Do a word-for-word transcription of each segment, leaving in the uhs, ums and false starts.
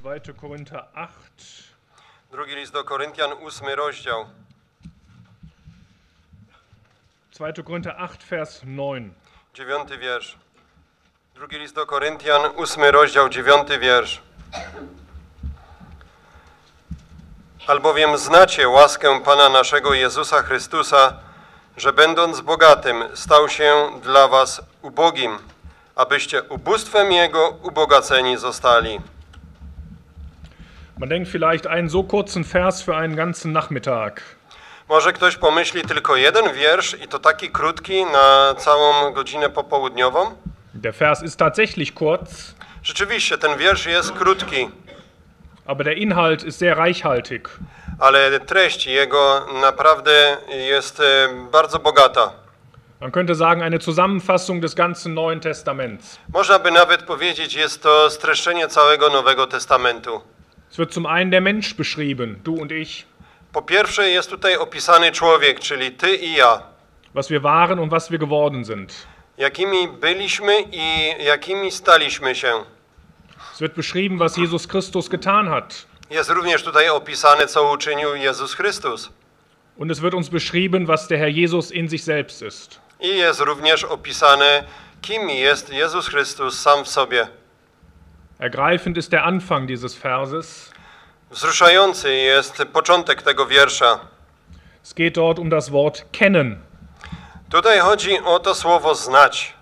zweiter Korinther acht. Drugi list do Koryntian, ósmy rozdział. zweiter Korinther acht, Vers neun. Dziewiąty wiersz. Drugi list do Koryntian, ósmy rozdział, dziewiąty wiersz. Albowiem znacie łaskę Pana naszego Jezusa Chrystusa, że będąc bogatym, stał się dla was ubogim, abyście ubóstwem Jego ubogaceni zostali. Man denkt vielleicht einen so kurzen Vers für einen ganzen Nachmittag. Może ktoś pomyśli tylko jeden wiersz i to taki krótki na całą godzinę popołudniową? Der Vers ist tatsächlich kurz, Rzeczywiście, ten wiersz jest krótki, aber der Inhalt ist sehr reichhaltig. ale treść jego naprawdę jest e, bardzo bogata. Man könnte sagen, eine Zusammenfassung des ganzen Neuen Testaments. Można by nawet powiedzieć, jest to streszczenie całego Nowego Testamentu. Es wird zum einen der Mensch beschrieben, du und ich, Po pierwsze jest tutaj opisany człowiek, czyli ty i ja. was wir waren und was wir geworden sind. Jakimi byliśmy i jakimi staliśmy się. Es wird beschrieben, was Jesus Christus getan hat. Jest również tutaj opisane, co uczynił Jezus Chrystus. Und es wird uns beschrieben, was der Herr Jesus in sich selbst ist. I jest również opisane, kim jest Jezus Chrystus sam w sobie. Ergreifend ist der Anfang dieses Verses. Wzruszający jest początek tego wiersza. Es geht dort um das Wort kennen. Tutaj chodzi o to słowo znać.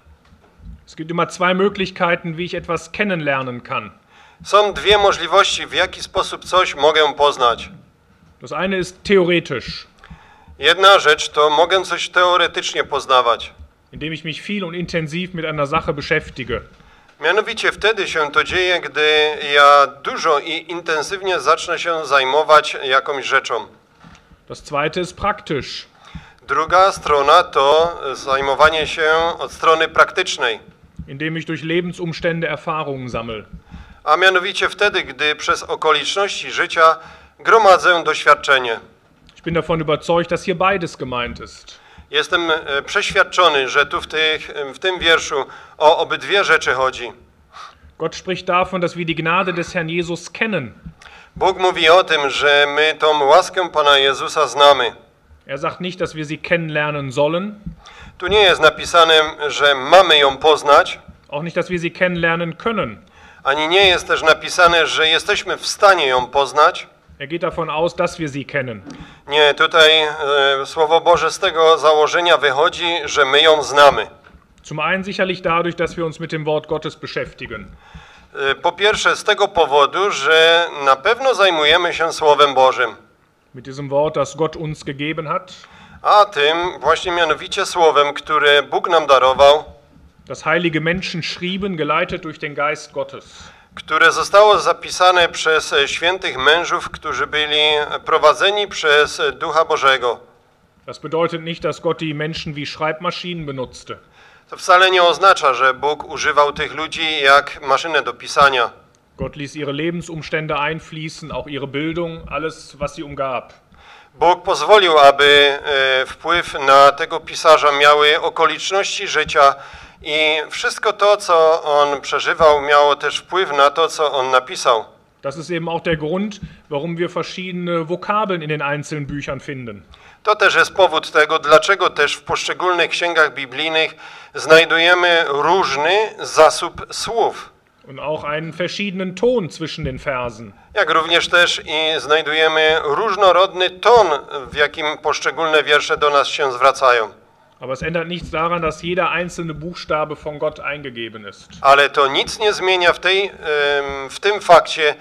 Es gibt immer zwei Möglichkeiten, wie ich etwas kennenlernen kann. Są dwie możliwości, w jaki sposób coś mogę poznać. Das eine ist theoretisch, Jedna rzecz to mogę coś teoretycznie poznawać. indem ich mich viel und intensiv mit einer Sache beschäftige. Mianowicie wtedy się to dzieje, gdy ja dużo i intensywnie zacznę się zajmować jakąś rzeczą. Das zweite ist praktisch, Druga strona to zajmowanie się od strony praktycznej. indem ich durch Lebensumstände Erfahrungen sammle. A mianowicie wtedy, gdy przez okoliczności życia gromadzę doświadczenie. Ich bin davon überzeugt, dass hier beides gemeint ist. Jestem e, przeświadczony, że tu w, tych, w tym wierszu o obydwie rzeczy chodzi. Gott spricht davon, dass wir die Gnade des Herrn Jesus kennen. Bóg mówi o tym, że my tą łaskę Pana Jezusa znamy. Er sagt nicht, dass wir sie kennenlernen sollen, Tu nie jest napisane, że mamy ją poznać, auch nicht, dass wir sie kennenlernen können. ani nie jest też napisane, że jesteśmy w stanie ją poznać. Er geht davon aus, dass wir sie kennen. Nie, tutaj e, Słowo Boże z tego założenia wychodzi, że my ją znamy. Zum einen sicherlich dadurch, dass wir uns mit dem Wort Gottes beschäftigen. E, po pierwsze z tego powodu, że na pewno zajmujemy się Słowem Bożym. Mit diesem Wort, das Gott uns gegeben hat, A tym właśnie mianowicie Słowem, które Bóg nam darował, das heilige Menschen schrieben, geleitet durch den Geist Gottes. które zostało zapisane przez świętych mężów, którzy byli prowadzeni przez Ducha Bożego. Das bedeutet nicht, dass Gott die Menschen wie Schreibmaschinen benutzte. To wcale nie oznacza, że Bóg używał tych ludzi jak maszynę do pisania. Gott ließ ihre Lebensumstände einfließen, auch ihre Bildung, alles, was sie umgab. Bóg pozwolił, aby e, wpływ na tego pisarza miały okoliczności życia i wszystko to, co on przeżywał, miało też wpływ na to, co on napisał. Das ist eben auch der Grund, warum wir verschiedene Vokabeln in den einzelnen Büchern finden. To też jest powód tego, dlaczego też w poszczególnych księgach biblijnych znajdujemy różny zasób słów. Und auch einen verschiedenen Ton zwischen den Versen. Jak również też i znajdujemy różnorodny ton, w jakim poszczególne wiersze do nas się zwracają. Aber es ändert nichts daran, dass jeder einzelne Buchstabe von Gott eingegeben ist. Ale to nic nie zmienia w, tej, em, w tym fakcie,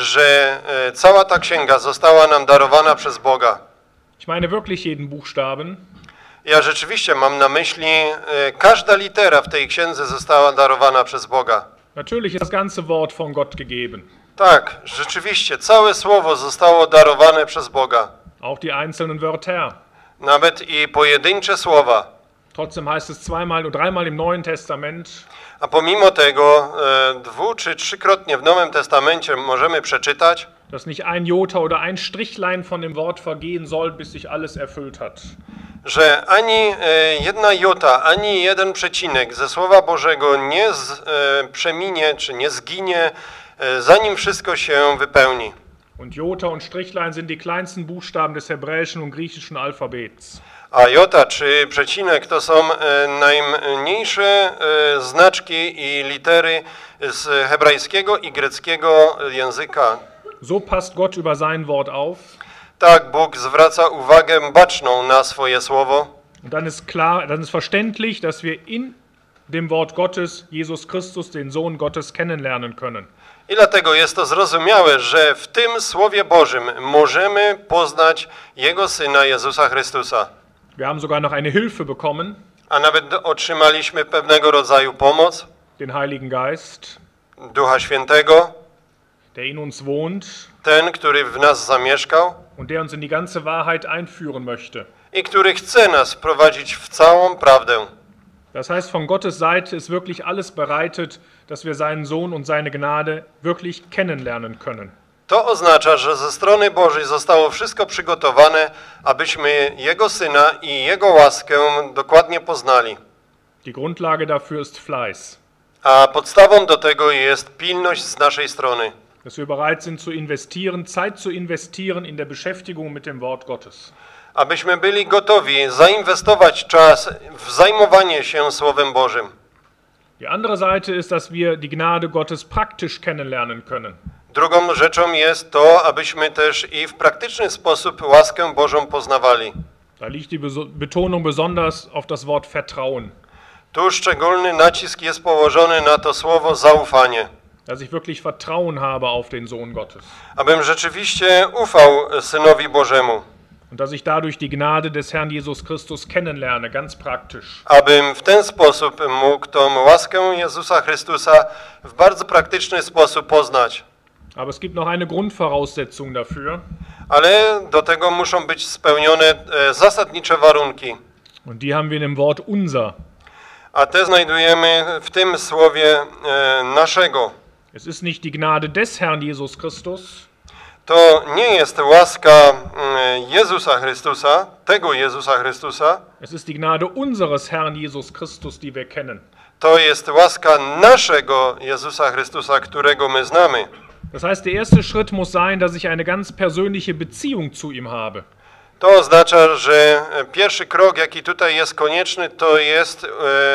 że e, cała ta księga została nam darowana przez Boga. Ich meine wirklich jeden Buchstaben. Ja rzeczywiście mam na myśli, e, każda litera w tej księdze została darowana przez Boga. Natürlich ist das ganze Wort von Gott gegeben. Tak, rzeczywiście, całe słowo zostało darowane przez Boga. Auch die einzelnen Wörter. Nawet i pojedyncze słowa. Trotzdem heißt es zweimal und dreimal im Neuen Testament, A pomimo tego e, dwu czy trzykrotnie w Nowym Testamencie możemy przeczytać, dass nicht ein Jota oder ein Strichlein von dem Wort vergehen soll, bis sich alles erfüllt hat. że ani e, jedna jota, ani jeden przecinek ze Słowa Bożego nie z, e, przeminie, czy nie zginie, e, zanim wszystko się wypełni. Und Jota und Strichlein sind die kleinsten Buchstaben des hebräischen und griechischen Alphabets. A jota czy przecinek to są e, najmniejsze e, znaczki i litery z hebrajskiego i greckiego języka. So passt Gott über sein Wort auf. Tak Bóg zwraca uwagę baczną na swoje słowo. Und dann ist klar, dann ist verständlich, dass wir in dem Wort Gottes Jesus Christus, den Sohn Gottes, kennenlernen können. I dlatego jest to zrozumiałe, że w tym Słowie Bożym możemy poznać Jego Syna Jezusa Chrystusa. Wir haben sogar noch eine Hilfe bekommen, A nawet otrzymaliśmy pewnego rodzaju pomoc, den Heiligen Geist, Ducha Świętego, der in uns wohnt ten, który w nas zamieszkał und der uns in die ganze Wahrheit einführen möchte. i który chce nas prowadzić w całą prawdę. Das heißt, von Gottes Seite ist wirklich alles bereitet, dass wir seinen Sohn und seine Gnade wirklich kennenlernen können. To oznacza, że ze strony Bożej zostało wszystko przygotowane, abyśmy Jego Syna i Jego łaskę dokładnie poznali. Die Grundlage dafür ist Fleiß, A podstawą do tego jest pilność z naszej strony. dass wir bereit sind zu investieren, Zeit zu investieren in der Beschäftigung mit dem Wort Gottes. Abyśmy byli gotowi zainwestować czas w zajmowanie się Słowem Bożym. Die andere Seite ist, dass wir die Gnade Gottes praktisch kennenlernen können. Drugą rzeczą jest to, abyśmy też i w praktyczny sposób łaskę Bożą poznawali. Da liegt die Beso- Betonung besonders auf das Wort Vertrauen, Tu szczególny nacisk jest położony na to słowo zaufanie. dass ich wirklich Vertrauen habe auf den Sohn Gottes Abym rzeczywiście ufał Synowi Bożemu. und dass ich dadurch die Gnade des Herrn Jesus Christus kennenlerne, ganz praktisch. Abym w ten sposób mógł tą łaskę Jezusa Chrystusa w bardzo praktyczny sposób poznać. Aber es gibt noch eine Grundvoraussetzung dafür, Ale do tego muszą być spełnione e, zasadnicze warunki. und die haben wir in dem Wort unser. A te znajdujemy w tym słowie e, naszego. Es ist nicht die Gnade des Herrn Jesus Christus, To nie jest łaska e, Jezusa Chrystusa, tego Jezusa Chrystusa. es ist die Gnade unseres Herrn Jesus Christus, die wir kennen. To jest łaska naszego Jezusa Chrystusa, którego my znamy. Das heißt, der erste Schritt muss sein, dass ich eine ganz persönliche Beziehung zu ihm habe. To oznacza, że pierwszy krok, jaki tutaj jest konieczny, to jest e,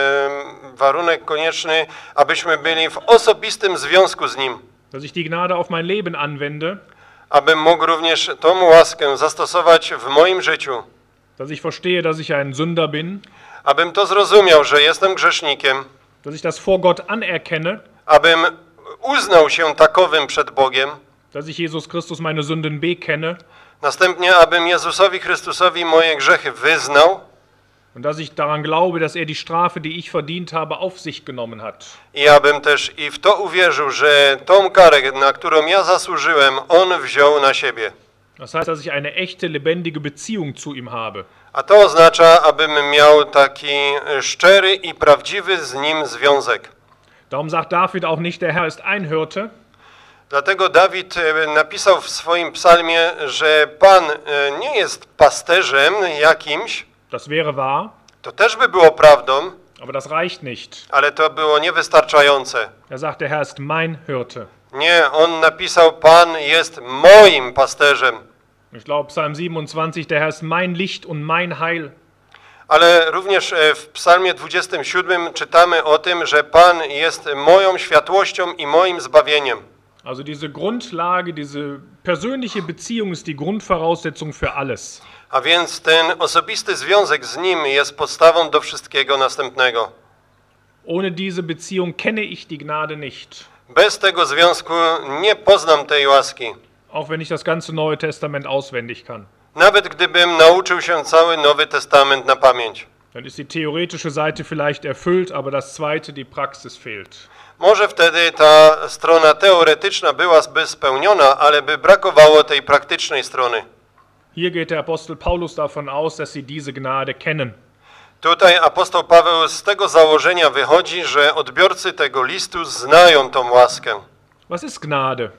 warunek konieczny, abyśmy byli w osobistym związku z Nim. Dass ich die Gnade auf mein Leben anwende, Abym mógł również tą łaskę zastosować w moim życiu. dass ich verstehe, dass ich ein Sünder bin, Abym to zrozumiał, że jestem grzesznikiem. dass ich das vor Gott anerkenne, Abym uznał się takowym przed Bogiem. dass ich Jesus Christus meine Sünden bekenne Następnie, abym Jezusowi Chrystusowi moje grzechy wyznał und dass ich daran glaube, dass er die Strafe, die ich verdient habe, auf sich genommen hat. i abym też i w to uwierzył, że tą karę, na którą ja zasłużyłem, On wziął na siebie. Das heißt, dass ich eine echte, lebendige Beziehung zu ihm habe. A to oznacza, abym miał taki szczery i prawdziwy z Nim związek. Darum sagt David auch nicht, der Herr ist ein Hirte, Dlatego Dawid e, napisał w swoim psalmie, że Pan e, nie jest pasterzem jakimś. das wäre wahr, To też by było prawdą, aber das reicht nicht. ale to było niewystarczające. Er sagt, der Herr ist mein Hirte. Nie, on napisał, Pan jest moim pasterzem. Ich glaube, Psalm siebenundzwanzig, der Herr ist mein Licht und mein Heil. Ale również e, w psalmie dwudziestym siódmym czytamy o tym, że Pan jest moją światłością i moim zbawieniem. Also diese Grundlage, diese persönliche Beziehung ist die Grundvoraussetzung für alles. A więc ten osobisty związek z Nim jest podstawą do wszystkiego następnego. Ohne diese Beziehung kenne ich die Gnade nicht. Bez tego związku nie poznam tej łaski. Auch wenn ich das ganze Neue Testament auswendig kann. Nawet gdybym nauczył się cały Nowy Testament na pamięć. Dann ist die theoretische Seite vielleicht erfüllt, aber das zweite, die Praxis fehlt. Może wtedy ta strona teoretyczna byłaby spełniona, ale by brakowało tej praktycznej strony. Hier geht der Apostel Paulus davon aus, dass sie diese Gnade kennen. Tutaj apostoł Paweł z tego założenia wychodzi, że odbiorcy tego listu znają tą łaskę. Was ist Gnade?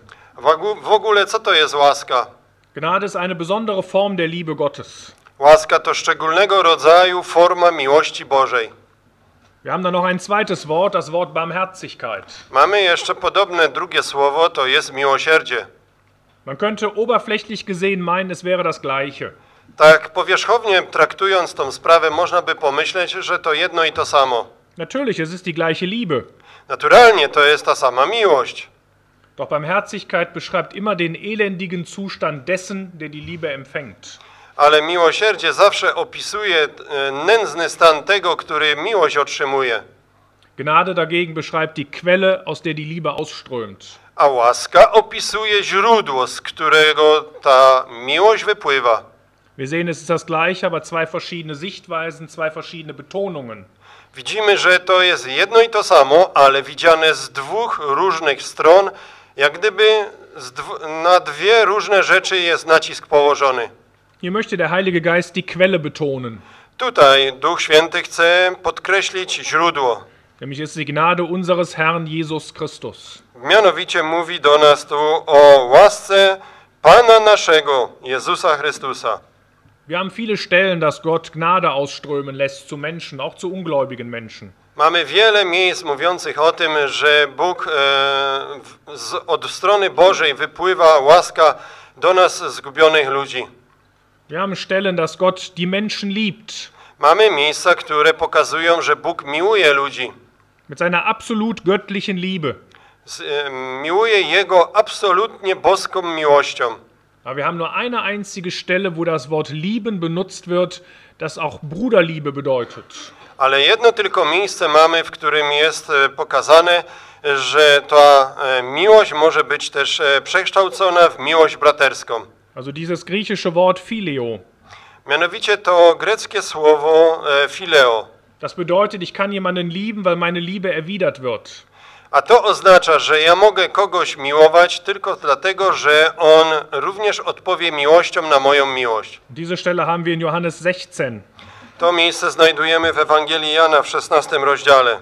W ogóle co to jest łaska? Gnade ist eine besondere Form der Liebe Gottes. Łaska to szczególnego rodzaju forma miłości Bożej. Wir haben dann noch ein zweites Wort, das Wort Barmherzigkeit. Mamy jeszcze podobne drugie słowo, to jest miłosierdzie. Man könnte oberflächlich gesehen meinen, es wäre das Gleiche. Tak powierzchownie traktując tą sprawę, można by pomyśleć, że to jedno i to samo. Natürlich, es ist die gleiche Liebe. Naturalnie to jest ta sama miłość. Doch Barmherzigkeit beschreibt immer den elendigen Zustand dessen, der die Liebe empfängt. Ale miłosierdzie zawsze opisuje e, nędzny stan tego, który miłość otrzymuje. Gnade dagegen beschreibt die Quelle, aus der die Liebe ausströmt. A łaska opisuje źródło, z którego ta miłość wypływa. Wir sehen, es ist das Gleiche, aber zwei verschiedene Sichtweisen, zwei verschiedene Betonungen. Widzimy, że to jest jedno i to samo, ale widziane z dwóch różnych stron, jak gdyby z dw- na dwie różne rzeczy jest nacisk położony. Hier möchte der Heilige Geist die Quelle betonen. Tutaj Duch Święty chce podkreślić źródło. Nämlich ist die Gnade unseres Herrn Jesus Christus. Mianowicie mówi do nas tu o łasce Pana naszego, Jezusa Chrystusa. Wir haben viele Stellen, dass Gott Gnade ausströmen lässt zu Menschen, auch zu ungläubigen Menschen. Mamy wiele miejsc mówiących o tym, że Bóg e, z, od strony Bożej wypływa łaska do nas zgubionych ludzi. Wir haben Stellen, dass Gott die Menschen liebt. Mamy miejsca, które pokazują, że Bóg miłuje ludzi. Mit seiner absolut göttlichen Liebe. Z, e, miłuje Jego absolutnie boską miłością. Aber wir haben nur eine einzige Stelle, wo das Wort lieben benutzt wird, das auch Bruderliebe bedeutet. Ale jedno tylko miejsce mamy, w którym jest e, pokazane, że ta e, miłość może być też e, przekształcona w miłość braterską. Also dieses griechische Wort Phileo. Mianowicie to greckie słowo e, phileo. Das bedeutet, ich kann jemanden lieben, weil meine Liebe erwidert wird. A to oznacza, że ja mogę kogoś miłować tylko dlatego, że on również odpowie miłością na moją miłość. Diese Stelle haben wir in Johannes sechzehn. To miejsce znajdujemy w Ewangelii Jana w szesnastym rozdziale.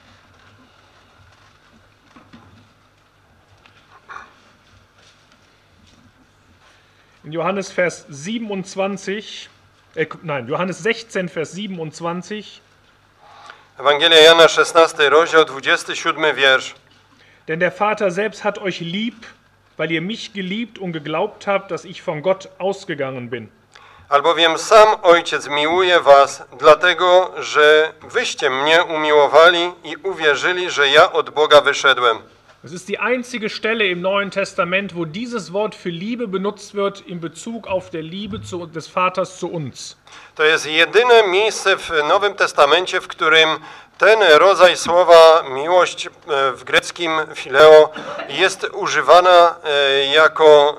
In Johannes Vers siebenundzwanzig, äh, nein, Johannes sechzehn, Vers siebenundzwanzig. Ewangelia Jana, szesnasty rozdział, dwudziesty siódmy wiersz. Denn der Vater selbst hat euch lieb, weil ihr mich geliebt und geglaubt habt, dass ich von Gott ausgegangen bin. Albowiem sam Ojciec miłuje was, dlatego, że wyście mnie umiłowali i uwierzyli, że ja od Boga wyszedłem. Es ist die einzige Stelle im Neuen Testament, wo dieses Wort für Liebe benutzt wird in Bezug auf der Liebe zu, des Vaters zu uns. To jest jedyne miejsce w Nowym Testamencie, w którym ten rodzaj słowa miłość w greckim phileo jest używana jako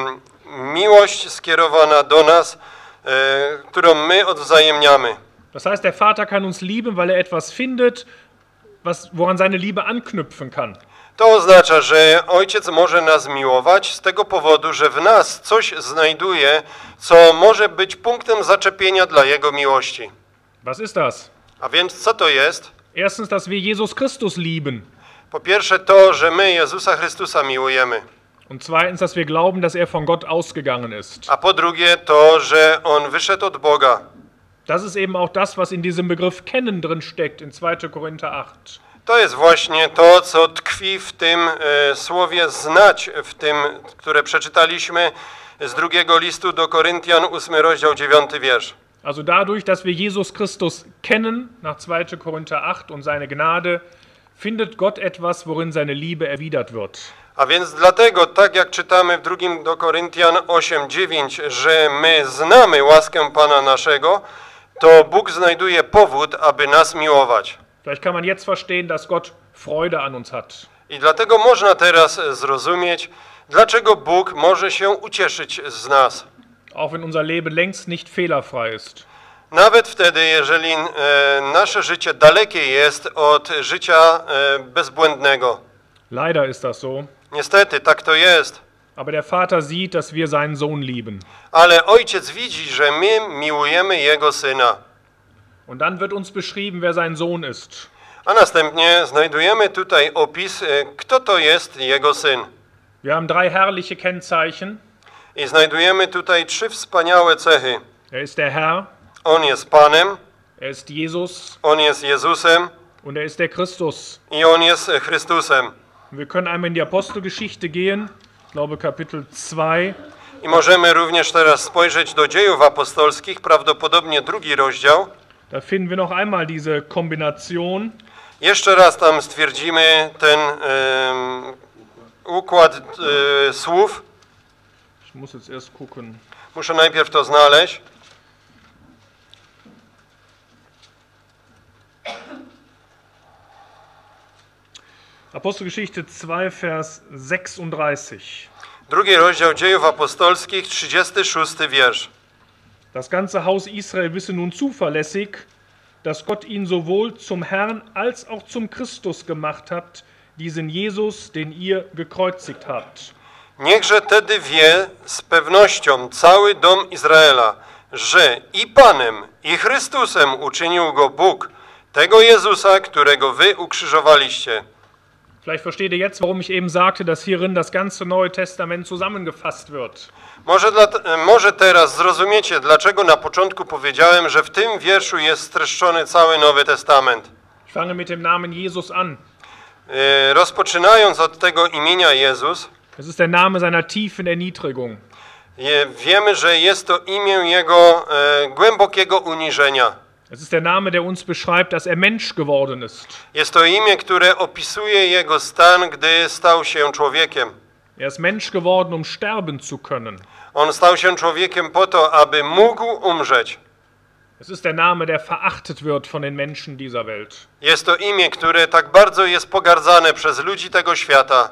miłość skierowana do nas, którą my odwzajemniamy. Das heißt, der Vater kann uns lieben, weil er etwas findet, was, woran seine Liebe anknüpfen kann. To oznacza, że Ojciec może nas miłować z tego powodu, że w nas coś znajduje, co może być punktem zaczepienia dla Jego miłości. Was ist das? A więc co to jest? Erstens, dass wir Jesus Christus lieben. Po pierwsze to, że my Jezusa Chrystusa miłujemy. Und zweitens, dass wir glauben, dass er von Gott ausgegangen ist. A po drugie to, że On wyszedł od Boga. Das ist eben auch das, was in diesem Begriff kennen drin steckt in zweiter Korinther acht. To jest właśnie to, co tkwi w tym e, słowie znać, w tym, które przeczytaliśmy z drugiego listu do Koryntian, ósmy rozdział, dziewiąty wiersz. Also dadurch, dass wir Jesus Christus kennen, nach zweiter Korinther acht und seine Gnade, findet Gott etwas, worin seine Liebe erwidert wird. A więc dlatego, tak jak czytamy w drugim do Koryntian osiem dziewięć, że my znamy łaskę Pana naszego, to Bóg znajduje powód, aby nas miłować. Vielleicht kann man jetzt verstehen, dass Gott Freude an uns hat. I dlatego można teraz zrozumieć, dlaczego Bóg może się ucieszyć z nas. Auch wenn unser Leben längst nicht fehlerfrei ist. Nawet wtedy, jeżeli e, nasze życie dalekie jest od życia e, bezbłędnego. Leider ist das so. Niestety, tak to jest. Aber der Vater sieht, dass wir seinen Sohn lieben. Ale Ojciec widzi, że my miłujemy Jego Syna. Und dann wird uns beschrieben, wer sein Sohn ist. A następnie znajdujemy tutaj opis, kto to jest Jego Syn. Wir haben drei herrliche Kennzeichen. I znajdujemy tutaj trzy wspaniałe cechy. Er ist der Herr, On jest Panem, er ist Jesus On jest Jezusem Und er ist der Christus. I On jest e, Chrystusem. Wir können einmal in die Apostelgeschichte gehen, ich glaube Kapitel zwei. I możemy również teraz spojrzeć do Dziejów Apostolskich, prawdopodobnie drugi rozdział. Da finden wir noch einmal diese Kombination. Jeszcze raz tam stwierdzimy ten e, układ e, słów. Ich muss jetzt erst gucken. Muszę najpierw to znaleźć. Apostelgeschichte zwei, Vers sechsunddreißig. Drugi rozdział Dziejów Apostolskich, trzydziesty szósty wiersz. Das ganze Haus Israel wisse nun zuverlässig, dass Gott ihn sowohl zum Herrn als auch zum Christus gemacht hat, diesen Jesus, den ihr gekreuzigt habt. Niechże tedy wie z pewnością cały dom Izraela, że i Panem, i Chrystusem uczynił go Bóg, tego Jezusa, którego wy ukrzyżowaliście. Vielleicht versteht ihr jetzt, warum ich eben sagte, dass hierin das ganze Neue Testament zusammengefasst wird. Może, dla, może teraz zrozumiecie, dlaczego na początku powiedziałem, że w tym wierszu jest streszczony cały Nowy Testament. Ich fange mit dem Namen Jesus an. E, rozpoczynając od tego imienia Jezus, Es ist der Name seiner tiefen Erniedrigung. je, wiemy, że jest to imię Jego e, głębokiego uniżenia. Es ist der Name, der uns beschreibt, dass er Mensch geworden ist. Jest to imię, które opisuje Jego stan, gdy stał się człowiekiem. Er ist Mensch geworden, um sterben zu können. On stał się człowiekiem po to, aby mógł umrzeć. Es ist der Name, der verachtet wird von den Menschen dieser Welt. Jest to imię, które tak bardzo jest pogardzane przez ludzi tego świata.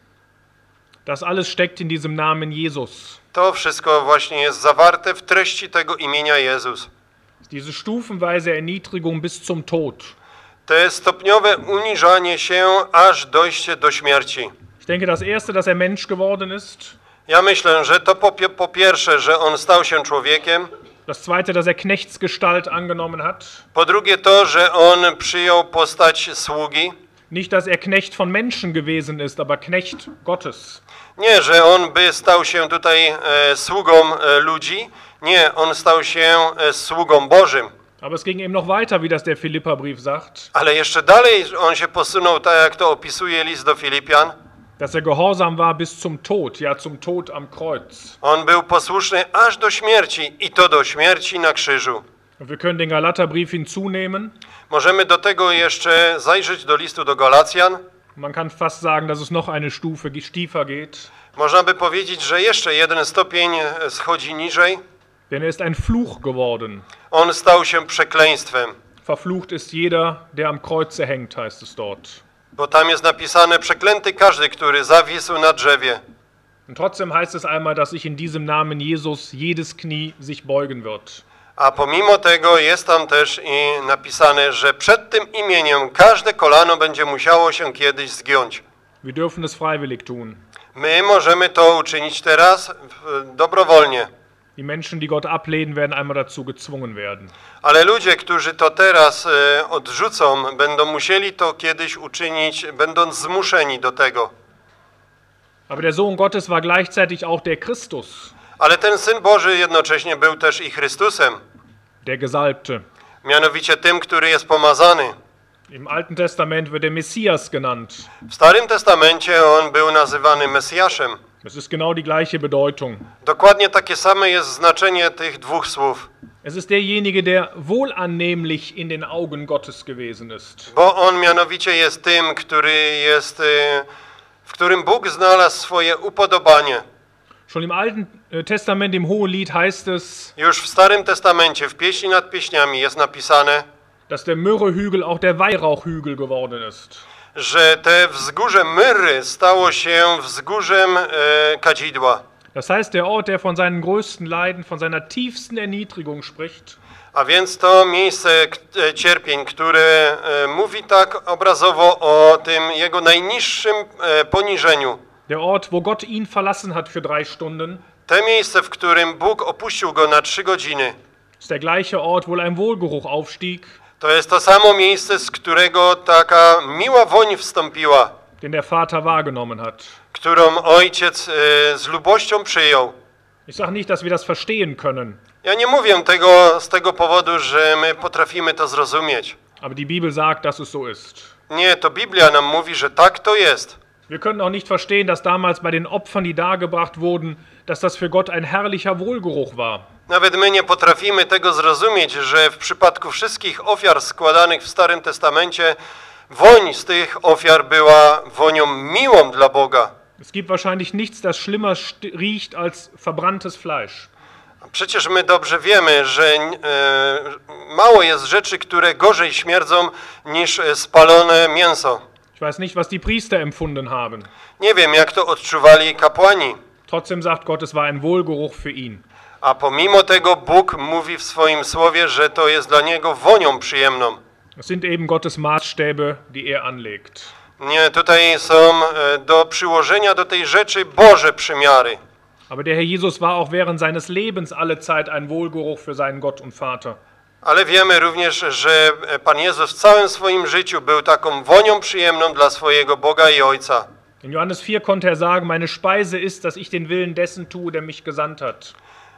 Das alles steckt in diesem Namen Jesus. To wszystko właśnie jest zawarte w treści tego imienia Jezus. Diese stufenweise Erniedrigung bis zum Tod. To stopniowe uniżanie się, aż dojście do śmierci. Ich denke, das Erste, dass er Mensch geworden ist. Ja myślę, że to po, po pierwsze, że on stał się człowiekiem. Das Zweite, dass er Knechtsgestalt angenommen hat. Po drugie to, że on przyjął postać sługi. Nicht, dass er Knecht von Menschen gewesen ist, aber Knecht Gottes. Nie, że on by stał się tutaj e, sługą e, ludzi. Nie, on stał się e, sługą Bożym. Aber es ging eben noch weiter, wie das der Philipperbrief sagt. Ale jeszcze dalej on się posunął, tak jak to opisuje list do Filipian. Dass er gehorsam war bis zum Tod, ja zum Tod am Kreuz. On był posłuszny aż do śmierci i to do śmierci na krzyżu. Und wir können den Galaterbrief hinzunehmen. Możemy do tego jeszcze zajrzeć do listu do Galacjan. Man kann fast sagen, dass es noch eine Stufe tiefer geht. Można by powiedzieć, że jeszcze jeden stopień schodzi niżej. Denn er ist ein Fluch geworden. On stał się przekleństwem. Verflucht ist jeder, der am Kreuze hängt, heißt es dort. Bo tam jest napisane, przeklęty każdy, który zawisł na drzewie. Und trotzdem heißt es einmal, dass sich in diesem Namen Jesus jedes Knie sich beugen wird. A pomimo tego jest tam też i napisane, że przed tym imieniem każde kolano będzie musiało się kiedyś zgiąć. Wir dürfen es freiwillig tun. My możemy to uczynić teraz dobrowolnie. Die Menschen, die Gott ablehnen, werden einmal dazu gezwungen werden. Ale ludzie, którzy to teraz e, odrzucą, będą musieli to kiedyś uczynić, będąc zmuszeni do tego. Aber der Sohn Gottes war gleichzeitig auch der Christus, Ale ten Syn Boży jednocześnie był też i Chrystusem, der Gesalbte. mianowicie tym, który jest pomazany. Im Alten Testament wird er Messias genannt. W Starym Testamencie on był nazywany Mesjaszem. Es ist genau die gleiche Bedeutung. Dokładnie takie same jest znaczenie tych dwóch słów. Es ist derjenige, der wohlannehmlich in den Augen Gottes gewesen ist. Bo on mianowicie jest tym, który jest, w którym Bóg znalazł swoje upodobanie. Schon im Alten Testament, im Hohelied, heißt es, Już w Starym Testamencie, w Pieśni nad Pieśniami jest napisane, dass der Myrrhehügel auch der Weihrauchhügel geworden ist. że te wzgórze Myrry stało się wzgórzem e, kadzidła. Das heißt, der Ort, der von seinen größten Leiden, von seiner tiefsten Erniedrigung spricht, A więc to miejsce k- e, cierpień, które e, mówi tak obrazowo o tym jego najniższym e, poniżeniu. der Ort, wo Gott ihn verlassen hat für drei Stunden, Te miejsce, w którym Bóg opuścił go na trzy godziny, ist der gleiche Ort, wo ein Wohlgeruch aufstieg, to jest to samo miejsce, z którego taka miła woń wstąpiła, den der Vater wahrgenommen hat. którą Ojciec e, z lubością przyjął. Ich sage nicht, dass wir das verstehen können, Ja nie mówię tego z tego powodu, że my potrafimy to zrozumieć, Aber die Bibel sagt, dass es so ist. Nie, to Biblia nam mówi, że tak to jest. Wir können auch nicht verstehen, dass damals bei den Opfern, die dargebracht wurden, dass das für Gott ein herrlicher Wohlgeruch war. Nawet my nie potrafimy tego zrozumieć, że w przypadku wszystkich ofiar składanych w Starym Testamencie woń z tych ofiar była wonią miłą dla Boga. Es gibt wahrscheinlich nichts, das schlimmer riecht als verbranntes Fleisch. Przecież my dobrze wiemy, że e, mało jest rzeczy, które gorzej śmierdzą niż spalone mięso. Ich weiß nicht, was die Priester empfunden haben. Nie wiem, jak to odczuwali kapłani. Trotzdem sagt Gott, es war ein Wohlgeruch für ihn. A pomimo tego Bóg mówi w swoim słowie, że to jest dla niego wonią przyjemną. Es sind eben Gottes Maßstäbe, die er anlegt. Nie, tutaj są e, do przyłożenia do tej rzeczy Boże przymiary. Aber der Herr Jesus war auch während seines Lebens alle Zeit ein Wohlgeruch für seinen Gott und Vater. Ale wiemy również, że Pan Jezus w całym swoim życiu był taką wonią przyjemną dla swojego Boga i Ojca. In Johannes vier konnte er sagen, meine Speise ist, dass ich den Willen dessen tue, der mich gesandt hat.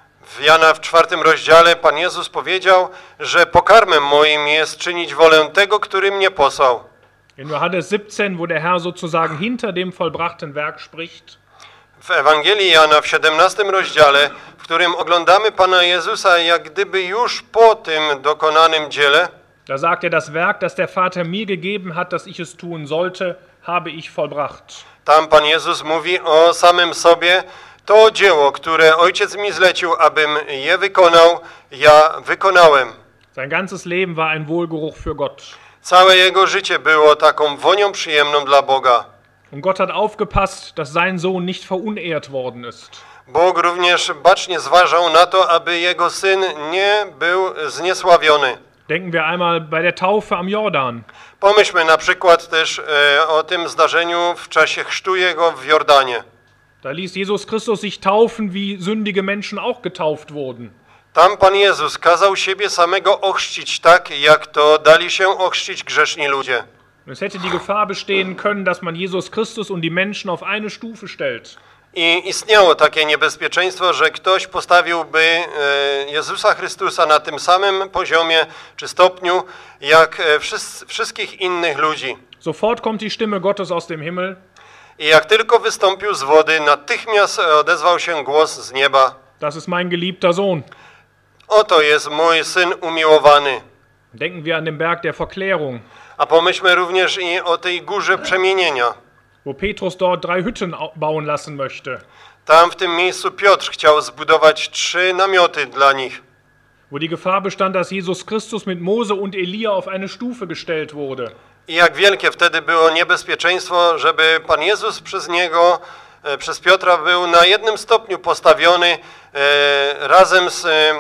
W Jana w czwartym rozdziale Pan Jezus powiedział, że pokarmem moim jest czynić wolę tego, który mnie posłał. In Johannes siebzehn, wo der Herr sozusagen hinter dem vollbrachten Werk spricht, W Ewangelii Jana w siedemnastym rozdziale, w którym oglądamy Pana Jezusa jak gdyby już po tym dokonanym dziele, da sagt er, das Werk, das der Vater mir gegeben hat, dass ich es tun sollte, habe ich vollbracht. tam Pan Jezus mówi o samym sobie, to dzieło, które Ojciec mi zlecił, abym je wykonał, ja wykonałem. Sein ganzes Leben war ein Wohlgeruch für Gott. Całe jego życie było taką wonią przyjemną dla Boga. Und Gott hat aufgepasst, dass sein Sohn nicht verunehrt worden ist. Bóg również bacznie zważał na to, aby jego syn nie był zniesławiony. Denken wir einmal bei der Taufe am Jordan. Pomyślmy na przykład też e, o tym zdarzeniu w czasie chrztu jego w Jordanie. Da ließ Jesus Christus sich taufen, wie sündige Menschen auch getauft wurden. Tam Pan Jezus kazał siebie samego ochrzcić tak, jak to dali się ochrzcić grzeszni ludzie. Es hätte die Gefahr bestehen können, dass man Jesus Christus und die Menschen auf eine Stufe stellt. I istniało takie niebezpieczeństwo, że ktoś postawiłby e, Jezusa Chrystusa na tym samym poziomie czy stopniu, jak e, wszys- wszystkich innych ludzi. Sofort kommt die Stimme Gottes aus dem Himmel. I jak tylko wystąpił z wody, natychmiast odezwał się głos z nieba. Das ist mein geliebter Sohn. Oto jest mój Syn umiłowany. Denken wir an den Berg der Verklärung, A pomyślmy również i o tej górze przemienienia. wo Petrus dort drei Hütten au- bauen lassen möchte. Tam w tym miejscu Piotr chciał zbudować trzy namioty dla nich. Wo die Gefahr bestand, dass Jesus Christus mit Mose und Elia auf eine Stufe gestellt wurde. I jak wielkie wtedy było niebezpieczeństwo, żeby Pan Jezus przez niego, e, przez Piotra był na jednym stopniu postawiony e, razem z e,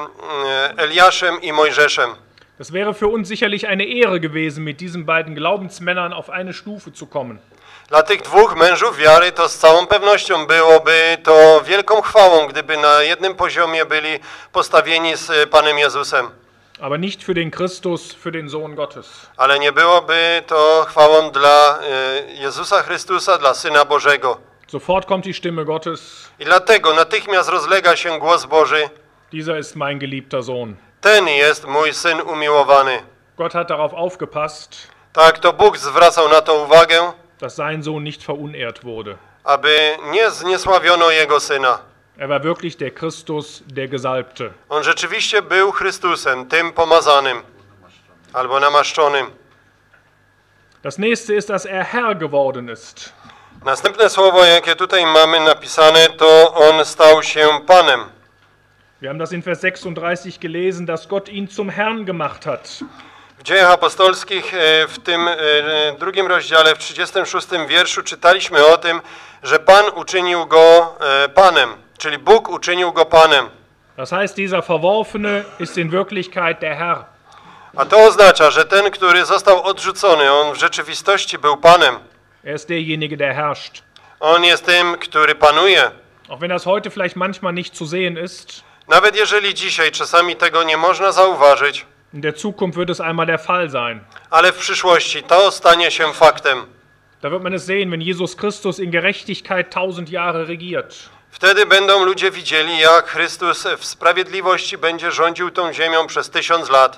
Eliaszem i Mojżeszem. Das wäre für uns sicherlich eine Ehre gewesen, mit diesen beiden Glaubensmännern auf eine Stufe zu kommen. Dla tych dwóch mężów wiary to z całą pewnością byłoby to wielką chwałą, gdyby na jednym poziomie byli postawieni z Panem Jezusem. Aber nicht für den Christus, für den Sohn Gottes. Ale nie byłoby to chwałą dla e, Jezusa Chrystusa, dla Syna Bożego. Sofort kommt die Stimme Gottes. I dlatego natychmiast rozlega się głos Boży. Dieser ist mein geliebter Sohn. Ten jest mój Syn umiłowany. Gott hat darauf aufgepasst, Tak, to Bóg zwracał na to uwagę, dass sein Sohn nicht verunehrt wurde. aby nie zniesławiono Jego Syna. Er war wirklich der Christus, der Gesalbte. On rzeczywiście był Chrystusem, tym pomazanym albo namaszczonym. Das nächste ist, dass er Herr geworden ist. Następne słowo, jakie tutaj mamy napisane, to On stał się Panem. Wir haben das in Vers sechsunddreißig gelesen, dass Gott ihn zum Herrn gemacht hat. W Dziejach Apostolskich e, w tym e, drugim rozdziale, w trzydziestym szóstym wierszu czytaliśmy o tym, że Pan uczynił Go e, Panem, czyli Bóg uczynił Go Panem. Das heißt, dieser Verworfene ist in Wirklichkeit der Herr. A to oznacza, że ten, który został odrzucony, on w rzeczywistości był Panem. Er ist derjenige, der herrscht. On jest tym, który panuje. Auch wenn das heute vielleicht manchmal nicht zu sehen ist, Nawet jeżeli dzisiaj czasami tego nie można zauważyć, in der Zukunft wird es einmal der Fall sein. ale w przyszłości to stanie się faktem. Da wird man es sehen, wenn Jesus Christus in Gerechtigkeit tausend Jahre regiert. Wtedy będą ludzie widzieli, jak Chrystus w sprawiedliwości będzie rządził tą ziemią przez tysiąc lat.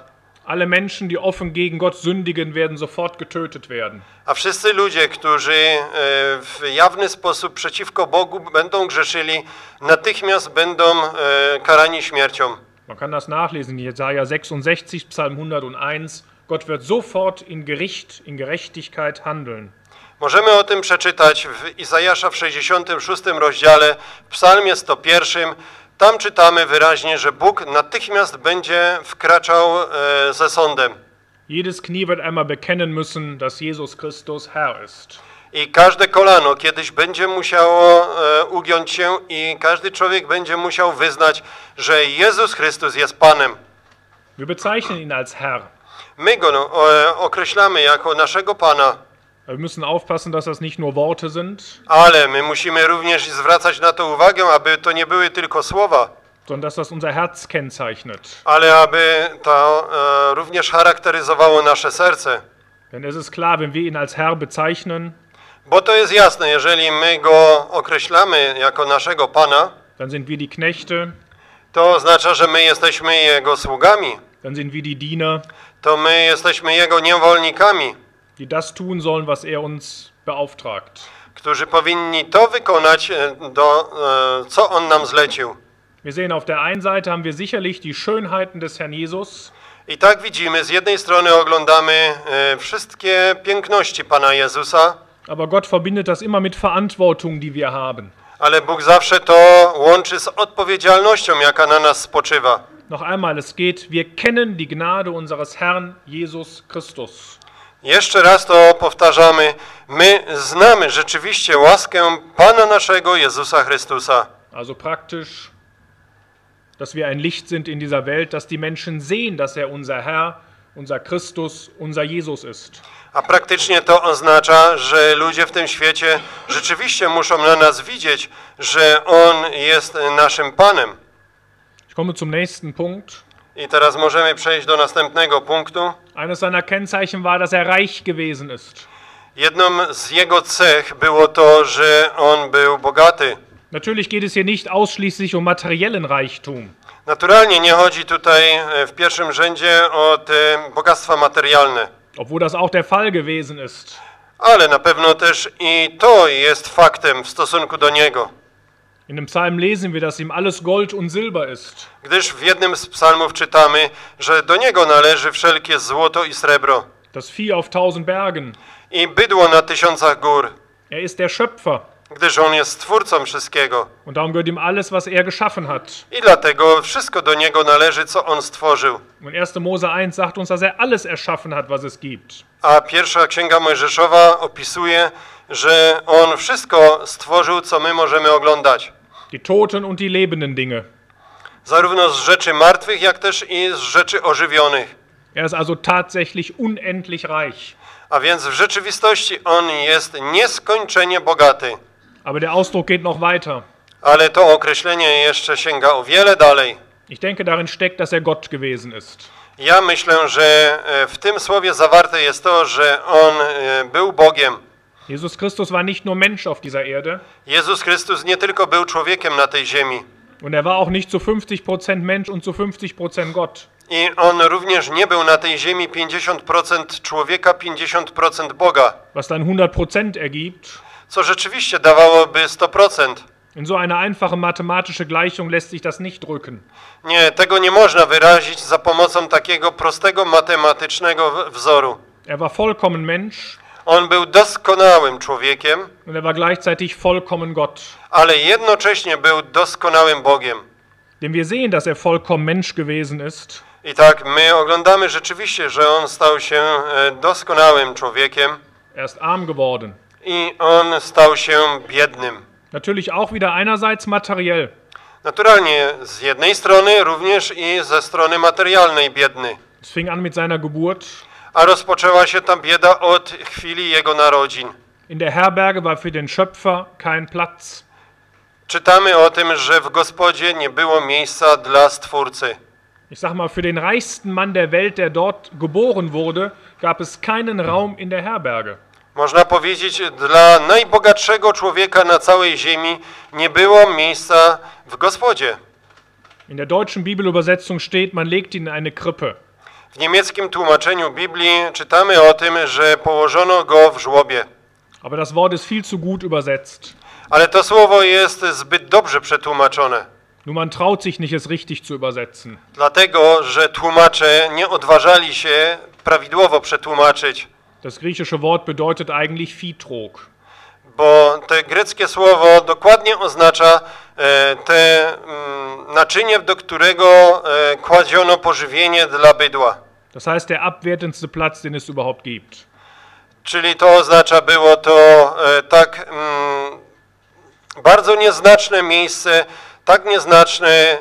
Alle Menschen, die offen gegen Gott sündigen, werden sofort getötet werden. A wszyscy ludzie, którzy e, w jawny sposób przeciwko Bogu będą grzeszyli, natychmiast będą e, karani śmiercią. Man kann das nachlesen in Jesaja sechsundsechzig, Psalm hunderteins. Gott wird sofort in Gericht, in Gerechtigkeit handeln. Możemy o tym przeczytać w Izajasza w sześćdziesiątym szóstym rozdziale, w Psalmie sto pierwszym. Tam czytamy wyraźnie, że Bóg natychmiast będzie wkraczał e, ze sądem. Jedes Knie wird einmal bekennen müssen, dass Jesus Christus Herr ist. I każde kolano kiedyś będzie musiało e, ugiąć się i każdy człowiek będzie musiał wyznać, że Jezus Chrystus jest Panem. Wir bezeichnen ihn als Herr. My Go no, e, określamy jako naszego Pana. Wir müssen aufpassen, dass das nicht nur Worte sind, Ale my musimy również zwracać na to uwagę, aby to nie były tylko słowa, sondern dass das unser Herz kennzeichnet. ale aby to e, również charakteryzowało nasze serce. Denn es ist klar, wenn wir ihn als Herr bezeichnen, Bo to jest jasne, jeżeli my Go określamy jako naszego Pana, dann sind wir die Knechte, to oznacza, że my jesteśmy Jego sługami, dann sind wir die Diener, to my jesteśmy Jego niewolnikami, die das tun sollen, was er uns beauftragt. którzy powinni to wykonać, e, do, e, co On nam zlecił. Wir sehen, auf der einen Seite haben wir sicherlich die Schönheiten des Herrn Jesus, I tak widzimy, z jednej strony oglądamy e, wszystkie piękności Pana Jezusa, aber Gott verbindet das immer mit Verantwortung, die wir haben. ale Bóg zawsze to łączy z odpowiedzialnością, jaka na nas spoczywa. Noch einmal, es geht, wir kennen die Gnade unseres Herrn Jesus Christus. Jeszcze raz to powtarzamy, my znamy rzeczywiście łaskę Pana naszego Jezusa Chrystusa. Also praktisch, dass wir ein Licht sind in dieser Welt, dass die Menschen sehen, dass er unser Herr, unser Christus, unser Jesus ist. A praktycznie to oznacza, że ludzie w tym świecie rzeczywiście muszą na nas widzieć, że On jest naszym Panem. Ich komme zum nächsten Punkt. I teraz możemy przejść do następnego punktu. Eines seiner Kennzeichen war, dass er reich gewesen ist. Jedną z Jego cech było to, że On był bogaty. Natürlich geht es hier nicht ausschließlich um materiellen Reichtum. Naturalnie nie chodzi tutaj w pierwszym rzędzie o te bogactwa materialne, Obwohl das auch der Fall gewesen ist. ale na pewno też i to jest faktem w stosunku do Niego. In dem Psalm lesen wir, dass ihm alles Gold und Silber ist. Gdyż w jednym z psalmów czytamy, że do Niego należy wszelkie złoto i srebro Das Vieh auf tausend Bergen. i bydło na tysiącach gór, Er ist der Schöpfer. gdyż On jest Stwórcą wszystkiego. Und darum gehört ihm alles, was er geschaffen hat. I dlatego wszystko do Niego należy, co On stworzył. Und erster Mose eins sagt uns, dass er alles erschaffen hat, was es gibt. A pierwsza Księga Mojżeszowa opisuje, że On wszystko stworzył, co my możemy oglądać. Die toten und die lebenden Dinge. Zarówno z rzeczy martwych, jak też i z rzeczy ożywionych. Er ist also tatsächlich unendlich reich. A więc w rzeczywistości On jest nieskończenie bogaty. Aber der Ausdruck geht noch weiter. Ale to określenie jeszcze sięga o wiele dalej. Ich denke, darin steckt, dass er Gott gewesen ist. Ja myślę, że w tym słowie zawarte jest to, że On był Bogiem. Jesus Christus war nicht nur Mensch auf dieser Erde. Jezus Chrystus nie tylko był człowiekiem na tej ziemi. Und er war auch nicht zu fünfzig Prozent Mensch und zu fünfzig Prozent Gott. I On również nie był na tej ziemi pięćdziesiąt procent człowieka, pięćdziesiąt procent Boga. Was dann hundert Prozent ergibt. Co rzeczywiście dawałoby sto procent. In so eine einfache mathematische Gleichung lässt sich das nicht drücken. Nie, tego nie można wyrazić za pomocą takiego prostego matematycznego wzoru. Er war vollkommen Mensch. On był doskonałym człowiekiem, Und er war gleichzeitig vollkommen Gott. ale jednocześnie był doskonałym Bogiem. Denn wir sehen, dass er vollkommen Mensch gewesen ist. I tak my oglądamy rzeczywiście, że On stał się doskonałym człowiekiem Er ist arm geworden. i On stał się biednym. Natürlich auch wieder einerseits materiell. Naturalnie z jednej strony również i ze strony materialnej biedny. Es fing an mit seiner Geburt. A rozpoczęła się ta bieda od chwili Jego narodzin. In der Herberge war für den Schöpfer kein Platz. Czytamy o tym, że w gospodzie nie było miejsca dla Stwórcy. Ich sag mal, für den reichsten Mann der Welt, der dort geboren wurde, gab es keinen Raum in der Herberge. Można powiedzieć, dla najbogatszego człowieka na całej ziemi nie było miejsca w gospodzie. In der deutschen Bibelübersetzung steht, man legt ihn in eine Krippe. W niemieckim tłumaczeniu Biblii czytamy o tym, że położono go w żłobie. Aber das Wort ist viel zu gut übersetzt. Ale to słowo jest zbyt dobrze przetłumaczone. Nur man traut sich nicht, es richtig zu übersetzen. Dlatego, że tłumacze nie odważali się prawidłowo przetłumaczyć. Das griechische Wort bedeutet eigentlich Viehtrog. Bo to greckie słowo dokładnie oznacza e, te mm, naczynie, do którego e, kładziono pożywienie dla bydła. Das heißt, der abwertendste Platz, den es überhaupt gibt. Czyli to oznacza, było to e, tak mm, bardzo nieznaczne miejsce, tak nieznaczne, e,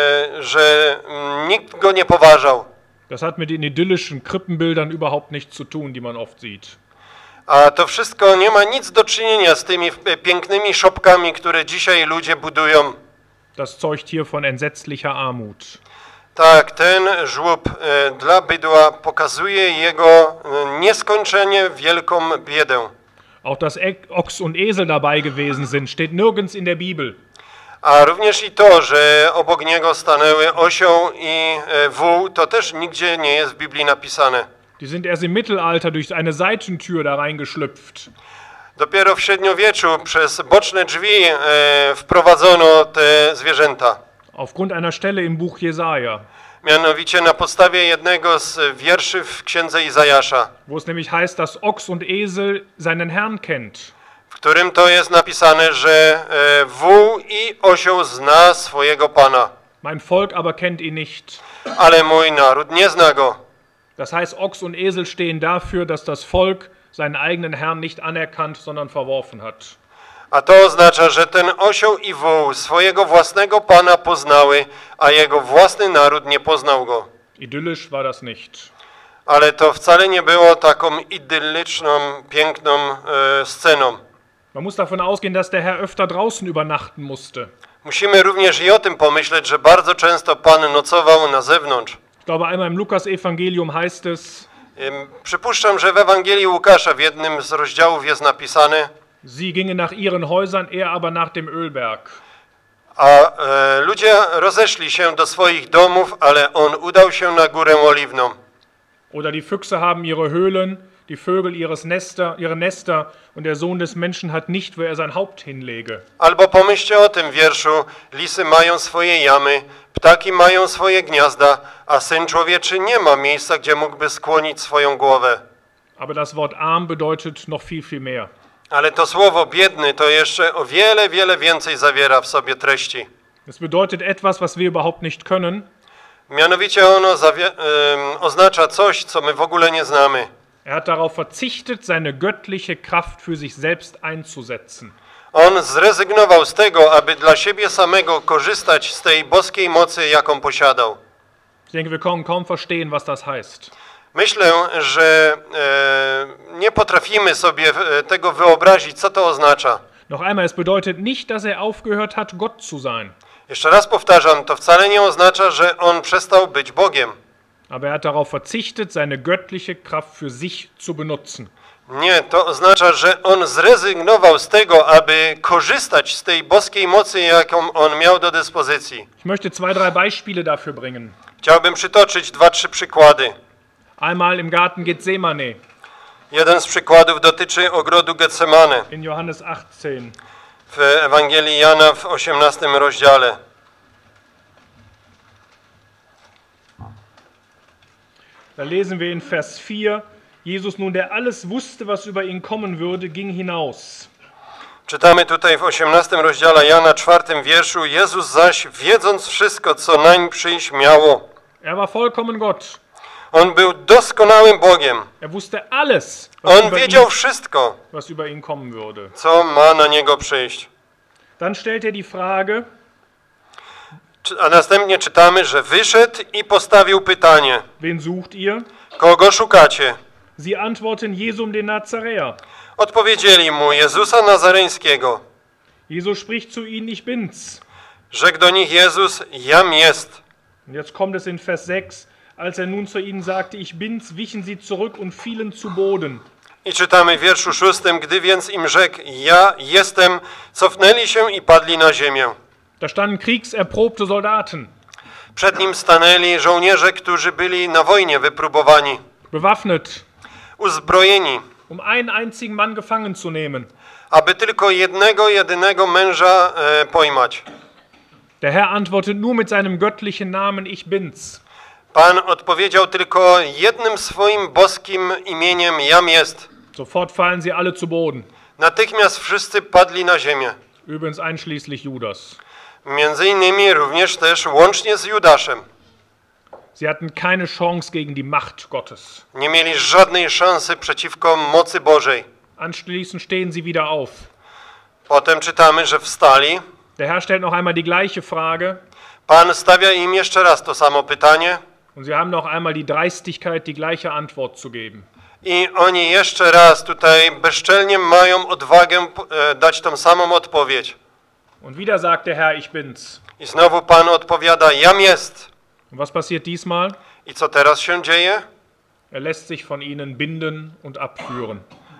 że mm, nikt go nie poważał. Das hat mit den idyllischen Krippenbildern überhaupt nichts zu tun, die man oft sieht. A to wszystko nie ma nic do czynienia z tymi pięknymi szopkami, które dzisiaj ludzie budują. Das zeugt hier von entsetzlicher Armut. Tak, ten żłób e, dla bydła pokazuje jego e, nieskończenie wielką biedę. Auch dass Ochs und Esel dabei gewesen sind, steht nirgends in der Bibel. A również i to, że obok niego stanęły osioł i e, wół, to też nigdzie nie jest w Biblii napisane. Die sind erst im Mittelalter durch eine Seitentür da reingeschlüpft. Dopiero w średniowieczu przez boczne drzwi e, wprowadzono te zwierzęta. Aufgrund einer Stelle im Buch Jesaja. Mianowicie na podstawie jednego z wierszy w księdze Izajasza, Wo es nämlich heißt, dass Ochs und Esel seinen Herrn kennt. w którym to jest napisane, że e, wół i osioł zna swojego Pana, Mein Volk aber kennt ihn nicht. ale mój naród nie zna go. Das heißt, Ochs und Esel stehen dafür, dass das Volk seinen eigenen Herrn nicht anerkannt, sondern verworfen hat. A to oznacza, że ten osioł i wół swojego własnego Pana poznały, a jego własny naród nie poznał go. Idyllisch war das nicht. Ale to wcale nie było taką idyliczną, piękną e, sceną. Man muss davon ausgehen, dass der Herr öfter draußen übernachten musste. Musimy również i o tym pomyśleć, że bardzo często Pan nocował na zewnątrz. Ich glaube, einmal im Lukas-Evangelium heißt es, Ym, Przypuszczam, że w Ewangelii Łukasza w jednym z rozdziałów jest napisane, sie gingen nach ihren Häusern, er aber nach dem Ölberg. a e, ludzie rozeszli się do swoich domów, ale on udał się na górę oliwną. Oder die Füchse haben ihre Höhlen, die Vögel ihres Nester, ihre Nester und der Sohn des Menschen hat nicht, wo er sein Haupt hinlege. Albo pomyślcie o tym wierszu, lisy mają swoje jamy, ptaki mają swoje gniazda, a Syn Człowieczy nie ma miejsca, gdzie mógłby skłonić swoją głowę. Aber das Wort arm bedeutet noch viel, viel mehr. Ale to słowo biedny to jeszcze o wiele, wiele więcej zawiera w sobie treści. Es bedeutet etwas, was wir überhaupt nicht können. Mianowicie ono zawie- ym, oznacza coś, co my w ogóle nie znamy. Er hat darauf verzichtet, seine göttliche Kraft für sich selbst einzusetzen. On zrezygnował z tego, aby dla siebie samego korzystać z tej boskiej mocy, jaką posiadał. Ich denke, wir können kaum verstehen, was das heißt. Myślę, że e, nie potrafimy sobie e, tego wyobrazić, co to oznacza. Noch einmal, es bedeutet nicht, dass er aufgehört hat, Gott zu sein. Jeszcze raz powtarzam, to wcale nie oznacza, że on przestał być Bogiem. Aber er hat darauf verzichtet, seine göttliche Kraft für sich zu benutzen. Nie, to oznacza, że on zrezygnował z tego, aby korzystać z tej boskiej mocy, jaką on miał do dyspozycji. Ich möchte zwei, drei Beispiele dafür bringen. Chciałbym przytoczyć dwa, trzy przykłady. Einmal im Garten Gethsemane Jeden z przykładów dotyczy ogrodu Getsemane in Johannes achtzehn. w Ewangelii Jana w osiemnastym rozdziale. Da lesen wir in Vers vier, Jesus nun, der alles wusste, was über ihn kommen würde, ging hinaus. Czytamy tutaj w osiemnastym rozdziale Jana, czwartym wierszu, Jezus zaś, wiedząc wszystko, co nań przyjść miało, Er war vollkommen Gott. on był doskonałym Bogiem. Er wusste alles, was, On über wiedział ihn, wszystko, was über ihn kommen würde. co ma na niego przyjść. Dann stellt er die Frage, Czy- A następnie czytamy, że wyszedł i postawił pytanie, wen sucht ihr? kogo szukacie? Sie antworten Jesum den Nazaräer. Odpowiedzieli mu, Jezusa Nazareńskiego. Jesus spricht zu ihnen, ich bin's. Rzekł do nich Jezus, jam jest. Und jetzt kommt es in Vers sechs, als er nun zu ihnen sagte, ich bin's, wichen sie zurück und fielen zu Boden. I czytamy w wierszu szóstym, gdy więc im rzekł, ja jestem, cofnęli się i padli na ziemię. Da standen kriegserprobte Soldaten. Przed nim stanęli żołnierze, którzy byli na wojnie wypróbowani, bewaffnet, uzbrojeni, um einen einzigen Mann gefangen zu nehmen. aby tylko jednego, jedynego męża e, pojmać. Der Herr antwortet nur mit seinem göttlichen Namen, ich bin's. Pan odpowiedział tylko jednym swoim boskim imieniem, jam jest. Sofort fallen sie alle zu Boden, Natychmiast wszyscy padli na ziemię. übrigens einschließlich Judas. Między innymi również też łącznie z Judaszem. Sie hatten keine Chance gegen die Macht Gottes. Nie mieli żadnej szansy przeciwko mocy Bożej. Anschließend stehen sie wieder auf. Potem czytamy, że wstali. Der Herr stellt noch einmal die gleiche Frage Pan stawia im jeszcze raz to samo pytanie und sie haben noch einmal die Dreistigkeit, die gleiche Antwort zu geben. i oni jeszcze raz tutaj bezczelnie mają odwagę e, dać tą samą odpowiedź. Und wieder sagt der Herr, ich bin's. I znowu Pan odpowiada, jam jest. Und was passiert diesmal? I co teraz się dzieje? Er lässt sich von ihnen binden und abführen.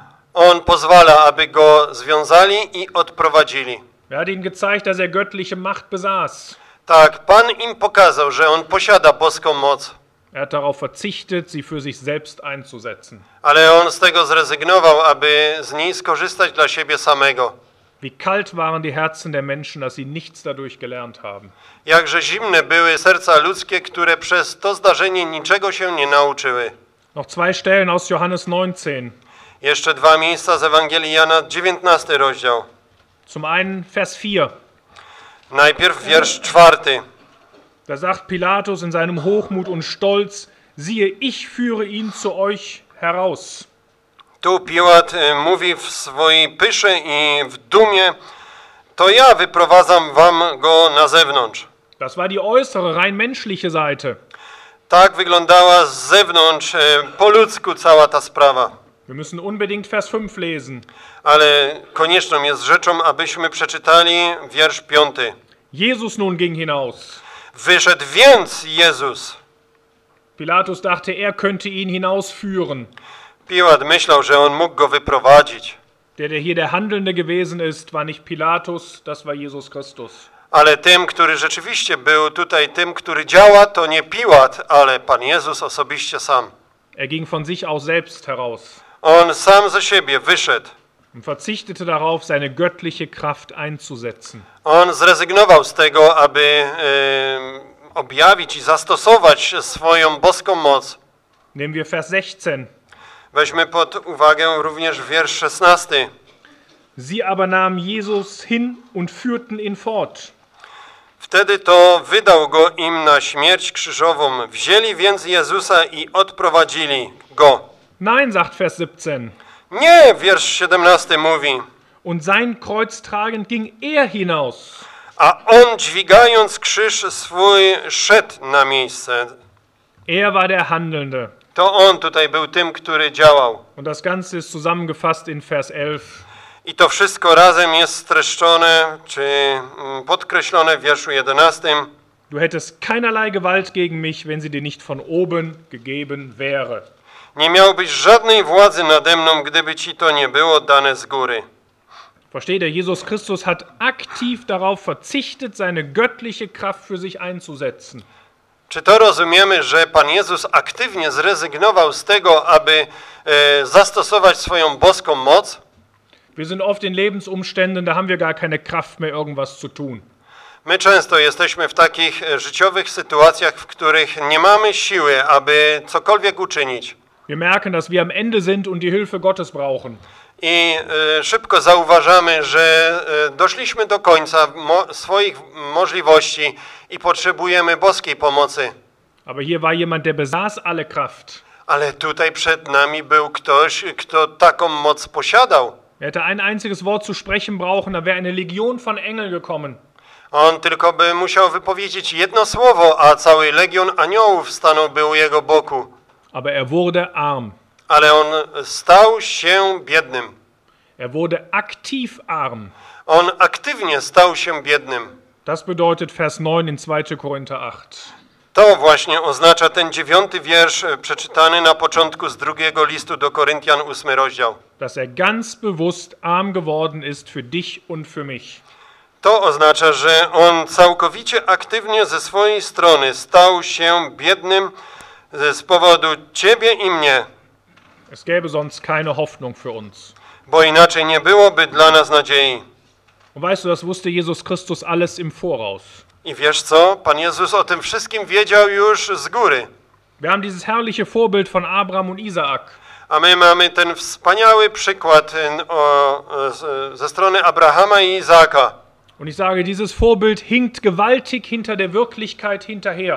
On pozwala, aby go związali i odprowadzili. Er hat ihnen gezeigt, dass er göttliche Macht besaß. Tak, Pan im pokazał, że on posiada boską moc, Er hat darauf verzichtet, sie für sich selbst einzusetzen. ale on z tego zrezygnował, aby z niej skorzystać dla siebie samego. Wie kalt waren die Herzen der Menschen, dass sie nichts dadurch gelernt haben. Jakże zimne były serca ludzkie, które przez to zdarzenie niczego się nie nauczyły. Noch zwei Stellen aus Johannes neunzehn. Jeszcze dwa miejsca z Ewangelii Jana, dziewiętnasty rozdział. Zum einen Vers vier. Najpierw wiersz czwarty. Da sagt Pilatus in seinem Hochmut und Stolz, siehe, ich führe ihn zu euch heraus. Tu Piłat y, mówi w swojej pysze i w dumie, to ja wyprowadzam wam go na zewnątrz. Das war die äußere, rein menschliche Seite. Tak wyglądała z zewnątrz, y, po ludzku cała ta sprawa. Wir müssen unbedingt Vers fünf lesen. Ale konieczną jest rzeczą, abyśmy przeczytali wiersz piąty. Jesus nun ging hinaus. Wyszedł więc Jezus. Pilatus dachte, er könnte ihn hinausführen. Piłat myślał, że on mógł go wyprowadzić. Der, der hier der Handelnde gewesen ist, war nicht Pilatus, das war Jesus Christus. Ale tym, który rzeczywiście był tutaj, tym, który działa, to nie Piłat, ale Pan Jezus osobiście sam. Er ging von sich aus selbst heraus On sam ze siebie wyszedł. und verzichtete darauf, seine göttliche Kraft einzusetzen. On zrezygnował z tego, aby e, objawić i zastosować swoją boską moc. Nehmen wir Vers sechzehn. Weźmy pod uwagę również wiersz szesnasty. Sie aber nahmen Jesus hin und führten ihn fort. Wtedy to wydał go im na śmierć krzyżową. Wzięli więc Jezusa i odprowadzili go. Nein, sagt Vers siebzehn. Nie, wiersz siedemnasty mówi. Und sein Kreuz tragend ging er hinaus. A on dźwigając krzyż swój szedł na miejsce. Er war der Handelnde. To on tutaj był tym, który działał. Und das Ganze ist zusammengefasst in Vers elf. I to wszystko razem jest streszczone, czy podkreślone w wierszu jedenastym. Du hättest keinerlei Gewalt gegen mich, wenn sie dir nicht von oben gegeben wäre. Nie miałbyś żadnej władzy nade mną, gdyby ci to nie było dane z góry. Versteht ihr, Jesus Christus hat aktiv darauf verzichtet, seine göttliche Kraft für sich einzusetzen. Czy to rozumiemy, że Pan Jezus aktywnie zrezygnował z tego, aby e, zastosować swoją boską moc? Wir sind oft in Lebensumständen, da haben wir gar keine Kraft mehr, irgendwas zu tun. My często jesteśmy w takich e, życiowych sytuacjach, w których nie mamy siły, aby cokolwiek uczynić. Wir merken, dass wir am Ende sind und die Hilfe Gottes brauchen. I e, szybko zauważamy, że e, doszliśmy do końca mo swoich możliwości i potrzebujemy boskiej pomocy. Aber hier war jemand, der besaß alle Kraft. Ale tutaj przed nami był ktoś, kto taką moc posiadał. Er hätte ein einziges Wort zu sprechen brauchen, da wäre eine Legion von Engeln gekommen. On tylko by musiał wypowiedzieć jedno słowo, a cały legion aniołów stanąłby u jego boku. Aber er wurde arm. Ale on stał się biednym. Er wurde aktiv arm. On aktywnie stał się biednym. Das bedeutet Vers neun in zweiter Korinther acht. To właśnie oznacza ten dziewiąty wiersz przeczytany na początku z drugiego listu do Koryntian, ósmy rozdział. Dass er ganz bewusst arm geworden ist für dich und für mich. To oznacza, że on całkowicie aktywnie ze swojej strony stał się biednym z powodu ciebie i mnie. Es gäbe sonst keine Hoffnung für uns. Bo inaczej nie byłoby dla nas nadziei. Und weißt du, das wusste Jesus Christus alles im Voraus. I wiesz co? Pan Jezus o tym wszystkim wiedział już z góry. Wir haben dieses herrliche Vorbild von Abraham und Isaak. A my mamy ten wspaniały przykład o, o, ze strony Abrahama i Izaaka. Und ich sage, dieses Vorbild hinkt gewaltig hinter der Wirklichkeit hinterher.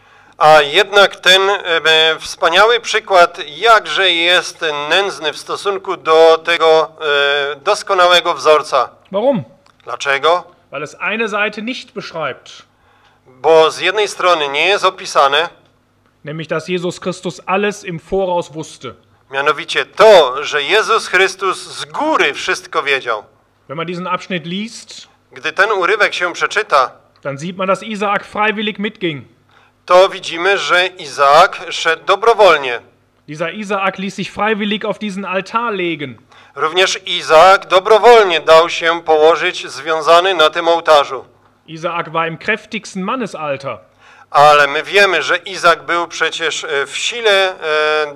A jednak ten e, wspaniały przykład jakże jest nędzny w stosunku do tego e, doskonałego wzorca. Warum? Dlaczego? Weil es eine Seite nicht beschreibt, Bo z jednej strony nie jest opisane, nämlich dass Jesus Christus alles im Voraus wusste. mianowicie to, że Jezus Chrystus z góry wszystko wiedział. Wenn man diesen Abschnitt liest, Gdy ten urywek się przeczyta, dann sieht man, dass Isaak freiwillig mitging. to widzimy, że Izaak szedł dobrowolnie. Dieser Isaak ließ sich freiwillig auf diesen Altar legen. Również Izaak dobrowolnie dał się położyć związany na tym ołtarzu. Isaak war im kräftigsten Mannesalter. Ale my wiemy, że Izaak był przecież w sile e,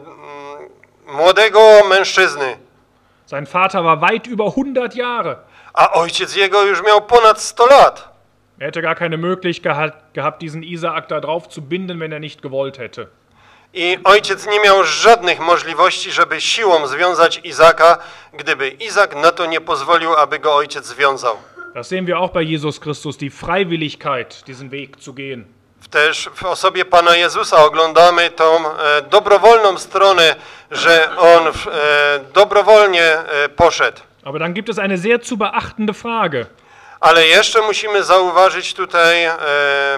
młodego mężczyzny, Sein Vater war weit über hundert Jahre. a ojciec jego już miał ponad sto lat. Er hätte gar keine Möglichkeit gehabt, diesen Isaak da drauf zu binden, wenn er nicht gewollt hätte. I ojciec nie miał żadnych możliwości, żeby siłą związać Izaaka, gdyby Izaak na to nie pozwolił, aby go ojciec związał. Das sehen wir auch bei Jesus Christus, die Freiwilligkeit, diesen Weg zu gehen. Też w osobie Pana Jezusa oglądamy tą e, dobrowolną stronę, że On e, dobrowolnie e, poszedł. Aber dann gibt es eine sehr zu beachtende Frage. Ale jeszcze musimy zauważyć tutaj e,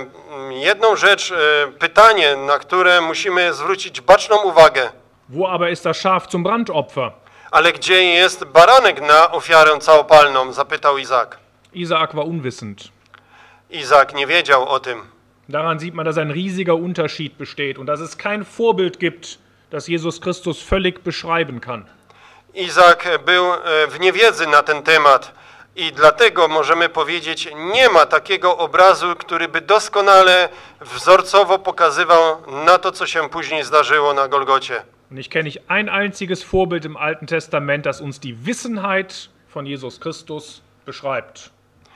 jedną rzecz, e, pytanie, na które musimy zwrócić baczną uwagę. Wo aber ist das Schaf zum Brandopfer? Ale gdzie jest baranek na ofiarę całopalną? Zapytał Izaak. Isaak war unwissend. Izaak nie wiedział o tym. Daran sieht man, dass ein riesiger Unterschied besteht und dass es kein Vorbild gibt, das Jesus Christus völlig beschreiben kann. Izaak był w niewiedzy na ten temat i dlatego możemy powiedzieć, nie ma takiego obrazu, który by doskonale, wzorcowo pokazywał na to, co się później zdarzyło na Golgocie. Und ich kenne nicht ein einziges Vorbild im Alten Testament, das uns die Wissenheit von Jesus Christus beschreibt.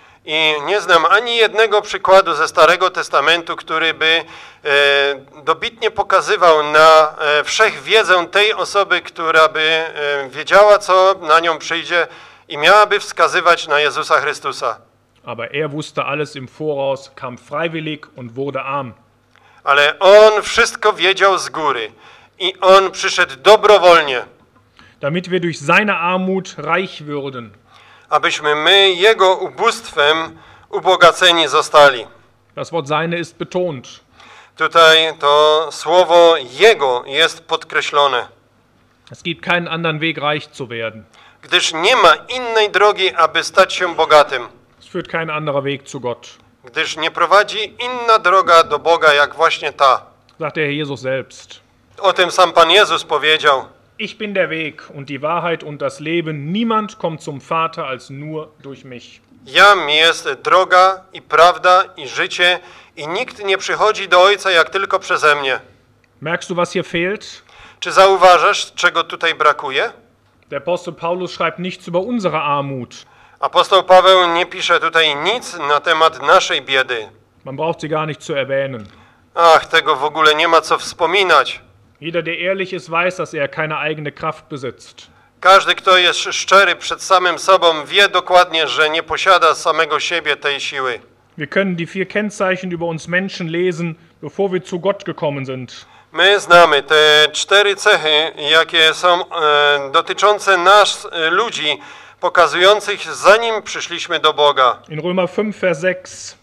I nie znam ani jednego przykładu ze Starego Testamentu, który by e, dobitnie pokazywał na e, wszechwiedzę tej osoby, która by e, wiedziała, co na nią przyjdzie i miałaby wskazywać na Jezusa Chrystusa. Aber er wusste alles im Voraus, kam freiwillig und wurde arm. Ale On wszystko wiedział z góry i On przyszedł dobrowolnie, Damit wir durch seine Armut reich würden. abyśmy my Jego ubóstwem ubogaceni zostali. Das Wort seine ist betont. Tutaj to słowo Jego jest podkreślone, Es gibt keinen anderen Weg, reich zu werden. gdyż nie ma innej drogi, aby stać się bogatym, Es führt kein anderer Weg zu Gott, gdyż nie prowadzi inna droga do Boga, jak właśnie ta. sagt der Herr Jesus selbst. O tym sam Pan Jezus powiedział. Ich bin der Weg und die Wahrheit und das Leben. Niemand kommt zum Vater als nur durch mich. Jam jest droga i prawda i życie i nikt nie przychodzi do Ojca jak tylko przeze mnie. Merkst du, was hier fehlt? Czy zauważasz, czego tutaj brakuje? Der Apostel Paulus schreibt nichts über unsere Armut. Apostoł Paweł nie pisze tutaj nic na temat naszej biedy. Man braucht sie gar nicht zu erwähnen. Ach, tego w ogóle nie ma co wspominać. Jeder, der ehrlich ist, weiß, dass er keine eigene Kraft besitzt. Każdy, kto jest szczery przed samym sobą, wie dokładnie, że nie posiada samego siebie tej siły. Wir können die vier Kennzeichen über uns Menschen lesen, bevor wir zu Gott gekommen sind. My znamy te cztery cechy, jakie są e, dotyczące nas, e, ludzi, pokazujących, zanim przyszliśmy do Boga. In Römer fünf, Vers sechs.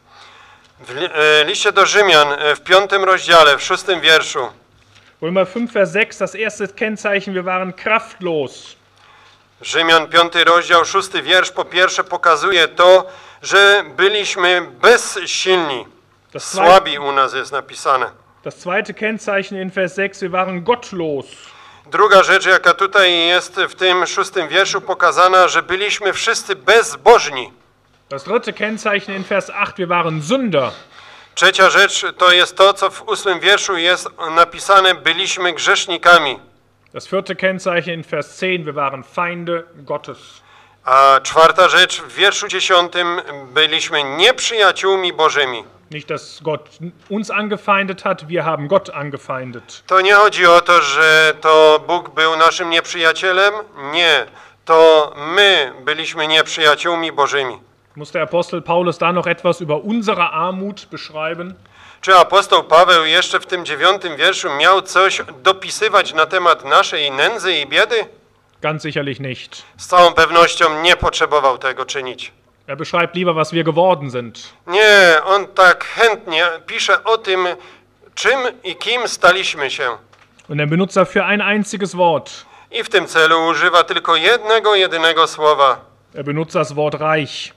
W li, e, liście do Rzymian, e, w piątym rozdziale, w szóstym wierszu. Römer fünf, Vers sechs, das erste Kennzeichen, wir waren kraftlos. Rzymian, piąty rozdział, szósty wiersz, po pierwsze pokazuje to, że byliśmy bezsilni. Das zweite, Słabi u nas jest napisane. das zweite Kennzeichen in Vers sechs, wir waren gottlos. Druga rzecz, jaka tutaj jest w tym szóstym wierszu pokazana, że byliśmy wszyscy bezbożni. Das dritte Kennzeichen in Vers acht, wir waren Sünder. Trzecia rzecz to jest to, co w ósmym wierszu jest napisane, byliśmy grzesznikami. Das vierte Kennzeichen in Vers zehn, wir waren Feinde Gottes. A czwarta rzecz, w wierszu dziesiątym, byliśmy nieprzyjaciółmi Bożymi. Nicht, dass Gott uns angefeindet hat, wir haben Gott angefeindet. To nie chodzi o to, że to Bóg był naszym nieprzyjacielem. Nie, to my byliśmy nieprzyjaciółmi Bożymi. Muss der Apostel Paulus da noch etwas über unsere Armut beschreiben? Czy apostoł Paweł jeszcze w tym dziewiątym wierszu miał coś dopisywać na temat naszej nędzy i biedy? Ganz sicherlich nicht. Z całą pewnością nie potrzebował tego czynić. Er beschreibt lieber, was wir geworden sind. Nie, on tak chętnie pisze o tym, czym i kim staliśmy się. Und er benutzt dafür ein einziges Wort. I w tym celu używa tylko jednego, jedynego słowa. Er benutzt das Wort reich.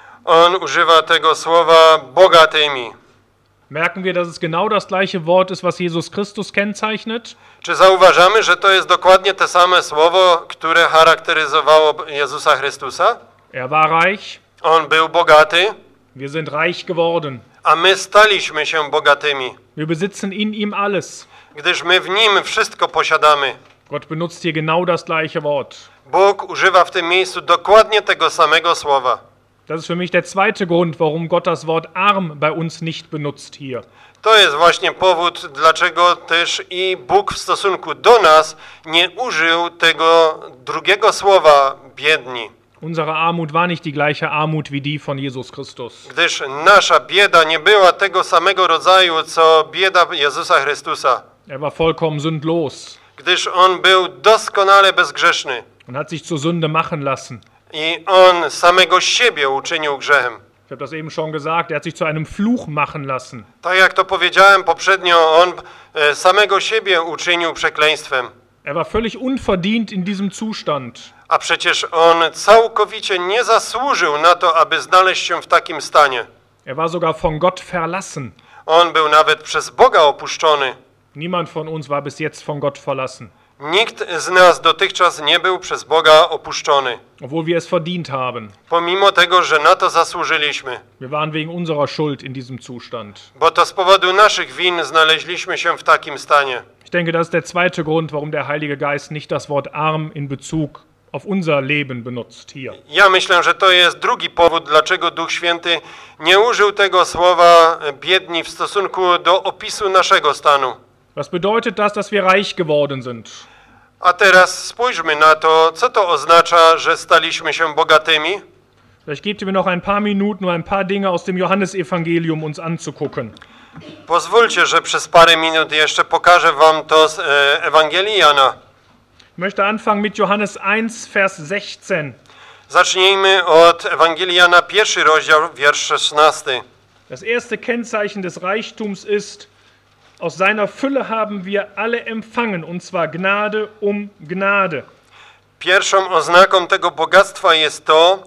On używa tego słowa bogatymi. Merken wir, dass es genau das gleiche Wort ist, was Jesus Christus kennzeichnet? Czy zauważamy, że to jest dokładnie te same słowo, które charakteryzowało Jezusa Chrystusa? Er war reich, On był bogaty, wir sind reich geworden. a my staliśmy się bogatymi, Wir besitzen in ihm alles. gdyż my w Nim wszystko posiadamy. Gott benutzt hier genau das gleiche Wort. Bóg używa w tym miejscu dokładnie tego samego słowa. Das ist für mich der zweite Grund, warum Gott das Wort arm bei uns nicht benutzt hier. To jest właśnie powód, dlaczego też i Bóg w stosunku do nas nie użył tego drugiego słowa biedni. Unsere Armut war nicht die gleiche Armut wie die von Jesus Christus. Gdyż nasza bieda nie była tego samego rodzaju, co bieda Jezusa Chrystusa. Er war vollkommen sündlos Gdyż On był doskonale bezgrzeszny und hat sich zur Sünde machen lassen. i On samego siebie uczynił grzechem. Ich habe das eben schon gesagt, er hat sich zu einem Fluch machen lassen. Tak jak to powiedziałem poprzednio, On e, samego siebie uczynił przekleństwem. Er war völlig unverdient in diesem Zustand. A przecież On całkowicie nie zasłużył na to, aby znaleźć się w takim stanie. Er war sogar von Gott verlassen. On był nawet przez Boga opuszczony. Niemand von uns war bis jetzt von Gott verlassen, Nikt z nas dotychczas nie był przez Boga opuszczony. obwohl wir es verdient haben. Pomimo tego, że na to zasłużyliśmy. Wir waren wegen unserer Schuld in diesem Zustand. Bo to z powodu naszych win znaleźliśmy się w takim stanie. Ich denke, das ist der zweite Grund, warum der Heilige Geist nicht das Wort arm in Bezug auf unser Leben benutzt hier. Ja myślę, że to jest drugi powód, dlaczego Duch Święty nie użył tego słowa biedni w stosunku do opisu naszego stanu. Was bedeutet das, dass wir reich geworden sind? A teraz spójrzmy na to, co to oznacza, że staliśmy się bogatymi. Vielleicht gebt ihr mir noch ein paar Minuten, um ein paar Dinge aus dem Johannesevangelium uns anzugucken. Pozwólcie, że przez parę minut jeszcze pokażę wam to z e, Ewangelii Jana. Ich möchte anfangen mit Johannes eins, Vers sechzehn. Zacznijmy od Ewangelii Jana, pierwszy rozdział, wiersz szesnasty. Das erste Kennzeichen des Reichtums ist, aus seiner Fülle haben wir alle empfangen, und zwar Gnade um Gnade. Pierwszą oznaką tego bogactwa jest to,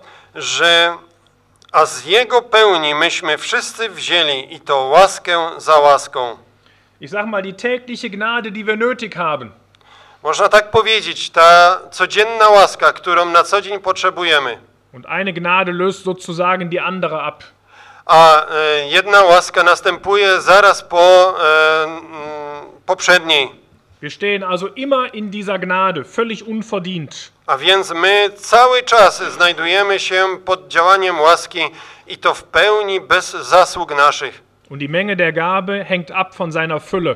że a z Jego pełni myśmy wszyscy wzięli i to łaskę za łaską. Ich sag mal, die tägliche Gnade, die wir nötig haben. Można tak powiedzieć, ta codzienna łaska, którą na co dzień potrzebujemy. Und eine Gnade löst sozusagen die andere ab. A e, jedna łaska następuje zaraz po e, m, poprzedniej. Wir stehen also immer in dieser Gnade, völlig unverdient. A więc my cały czas znajdujemy się pod działaniem łaski i to w pełni bez zasług naszych. Und die Menge der Gabe hängt ab von seiner Fülle.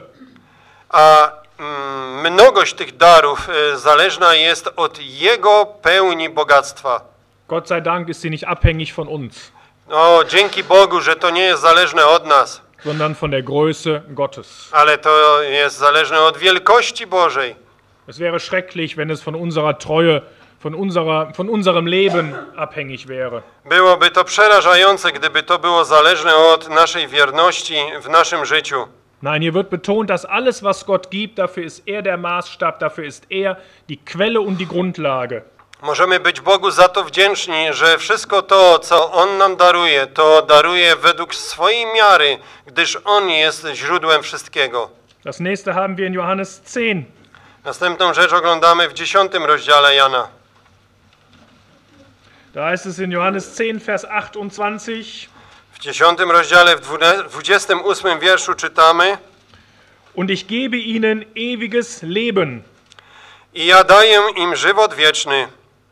A mm, mnogość tych darów e, zależna jest od Jego pełni bogactwa. Gott sei Dank ist sie nicht abhängig von uns, O, dzięki Bogu, że to nie jest zależne od nas, sondern von der Größe Gottes. ale to jest zależne od wielkości Bożej. Es wäre schrecklich, wenn es von unserer Treue, von, unserer, von unserem Leben abhängig wäre. Byłoby to przerażające, gdyby to było zależne od naszej wierności w naszym życiu. Nein, hier wird betont, dass alles, was Gott gibt, dafür ist er der Maßstab, dafür ist er die Quelle und die Grundlage. Możemy być Bogu za to wdzięczni, że wszystko to, co On nam daruje, to daruje według swojej miary, gdyż On jest źródłem wszystkiego. Das nächste haben wir in Johannes zehn. Następną rzecz oglądamy w dziesiątym rozdziale Jana. Da heißt es in Johannes zehn, Vers achtundzwanzig. W dziesiątym rozdziale, w dwudziestym ósmym wierszu czytamy: Und ich gebe ihnen ewiges Leben. I ja daję im żywot wieczny.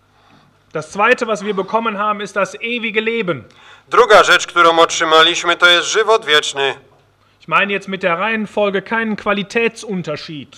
Das zweite, was wir bekommen haben, ist das ewige Leben. Druga rzecz, którą otrzymaliśmy, to jest żywot wieczny. Ich meine jetzt mit der Reihenfolge keinen Qualitätsunterschied.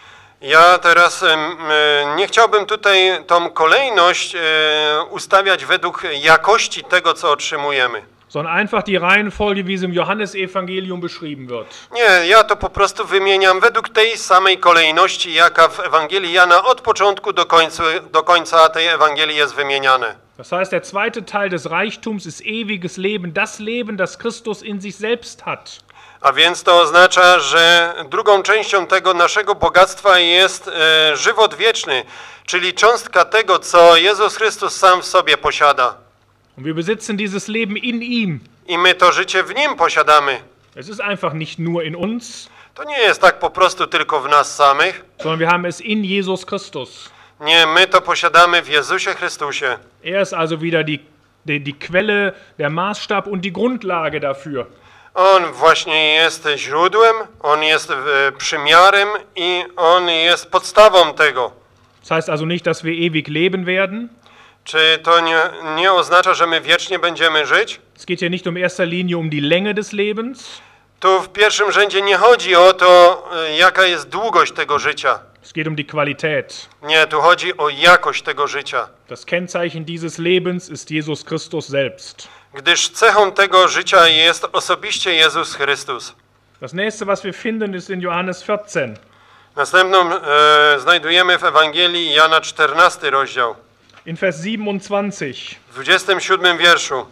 Ja teraz e, nie chciałbym tutaj tą kolejność e, ustawiać według jakości tego, co otrzymujemy. Sondern einfach die Reihenfolge, wie sie im Johannesevangelium beschrieben wird. Nie, ja to po prostu wymieniam według tej samej kolejności, jaka w Ewangelii Jana od początku do końca, do końca tej Ewangelii jest wymieniane. Das heißt, der zweite Teil des Reichtums ist ewiges Leben, das Leben, das Christus in sich selbst hat. A więc to oznacza, że drugą częścią tego naszego bogactwa jest e, żywot wieczny, czyli cząstka tego, co Jezus Chrystus sam w sobie posiada. Und wir besitzen dieses Leben in ihm. I my to życie w Nim posiadamy. Es ist einfach nicht nur in uns, To nie jest tak po prostu tylko w nas samych. sondern wir haben es in Jesus Christus. Nie, my to posiadamy w Jezusie Chrystusie. Er ist also wieder die, die, die Quelle, der Maßstab und die Grundlage dafür. On właśnie jest źródłem, On jest e, przymiarem i On jest podstawą tego. Das heißt also nicht, dass wir ewig leben werden. Czy to nie, nie oznacza, że my wiecznie będziemy żyć? Es geht ja nicht um erster Linie um die Länge des Lebens. Tu w pierwszym rzędzie nie chodzi o to, e, jaka jest długość tego życia. Es geht um die Qualität. Nie, tu chodzi o jakość tego życia. Das Kennzeichen dieses Lebens ist Jesus Christus selbst. Gdyż cechą tego życia jest osobiście Jezus Chrystus. Das nächste, was wir finden, ist in Johannes vierzehn. Następną e, znajdujemy w Ewangelii Jana czternasty rozdział. In Vers siebenundzwanzig. W dwudziestym siódmym wierszu.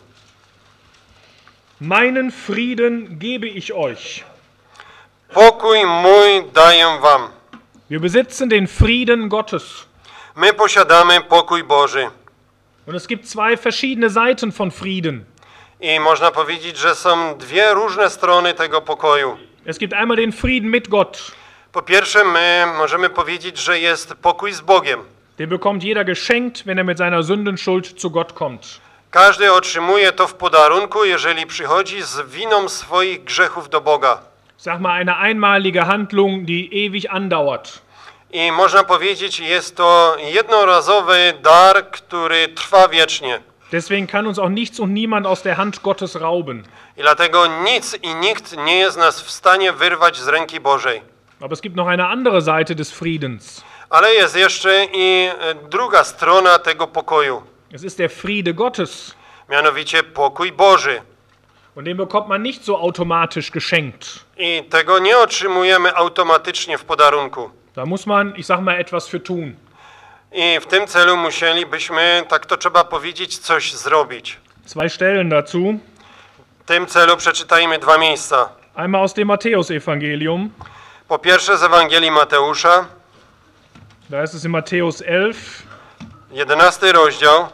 Meinen Frieden gebe ich euch. Pokój mój daję wam. Wir besitzen den Frieden Gottes. My posiadamy pokój Boży. Und es gibt zwei verschiedene Seiten von Frieden. I można powiedzieć, że są dwie różne strony tego pokoju. Es gibt einmal den Frieden mit Gott. Po pierwsze, my możemy powiedzieć, że jest pokój z Bogiem. Den bekommt jeder geschenkt, wenn er mit seiner Sündenschuld zu Gott kommt. Każdy otrzymuje to w podarunku, jeżeli przychodzi z winą swoich grzechów do Boga. Sag mal, eine einmalige Handlung, die ewig andauert. I można powiedzieć, jest to jednorazowy dar, który trwa wiecznie. Deswegen kann uns auch nichts und niemand aus der Hand Gottes rauben. I dlatego nic i nikt nie jest nas w stanie wyrwać z ręki Bożej. Aber es gibt noch eine andere Seite des Friedens. Ale jest jeszcze i druga strona tego pokoju. Es ist der Friede Gottes. Mianowicie pokój Boży. Und den bekommt man nicht so automatisch geschenkt. I tego nie otrzymujemy automatycznie w podarunku. Da muss man, ich sag mal, etwas für tun. I w tym celu musielibyśmy, tak to trzeba powiedzieć, coś zrobić. Zwei Stellen dazu. W tym celu przeczytajmy dwa miejsca. Einmal aus dem Matthäus-Evangelium. Po pierwsze z Ewangelii Mateusza, Da ist es in Matthäus elf, jedenasty rozdział,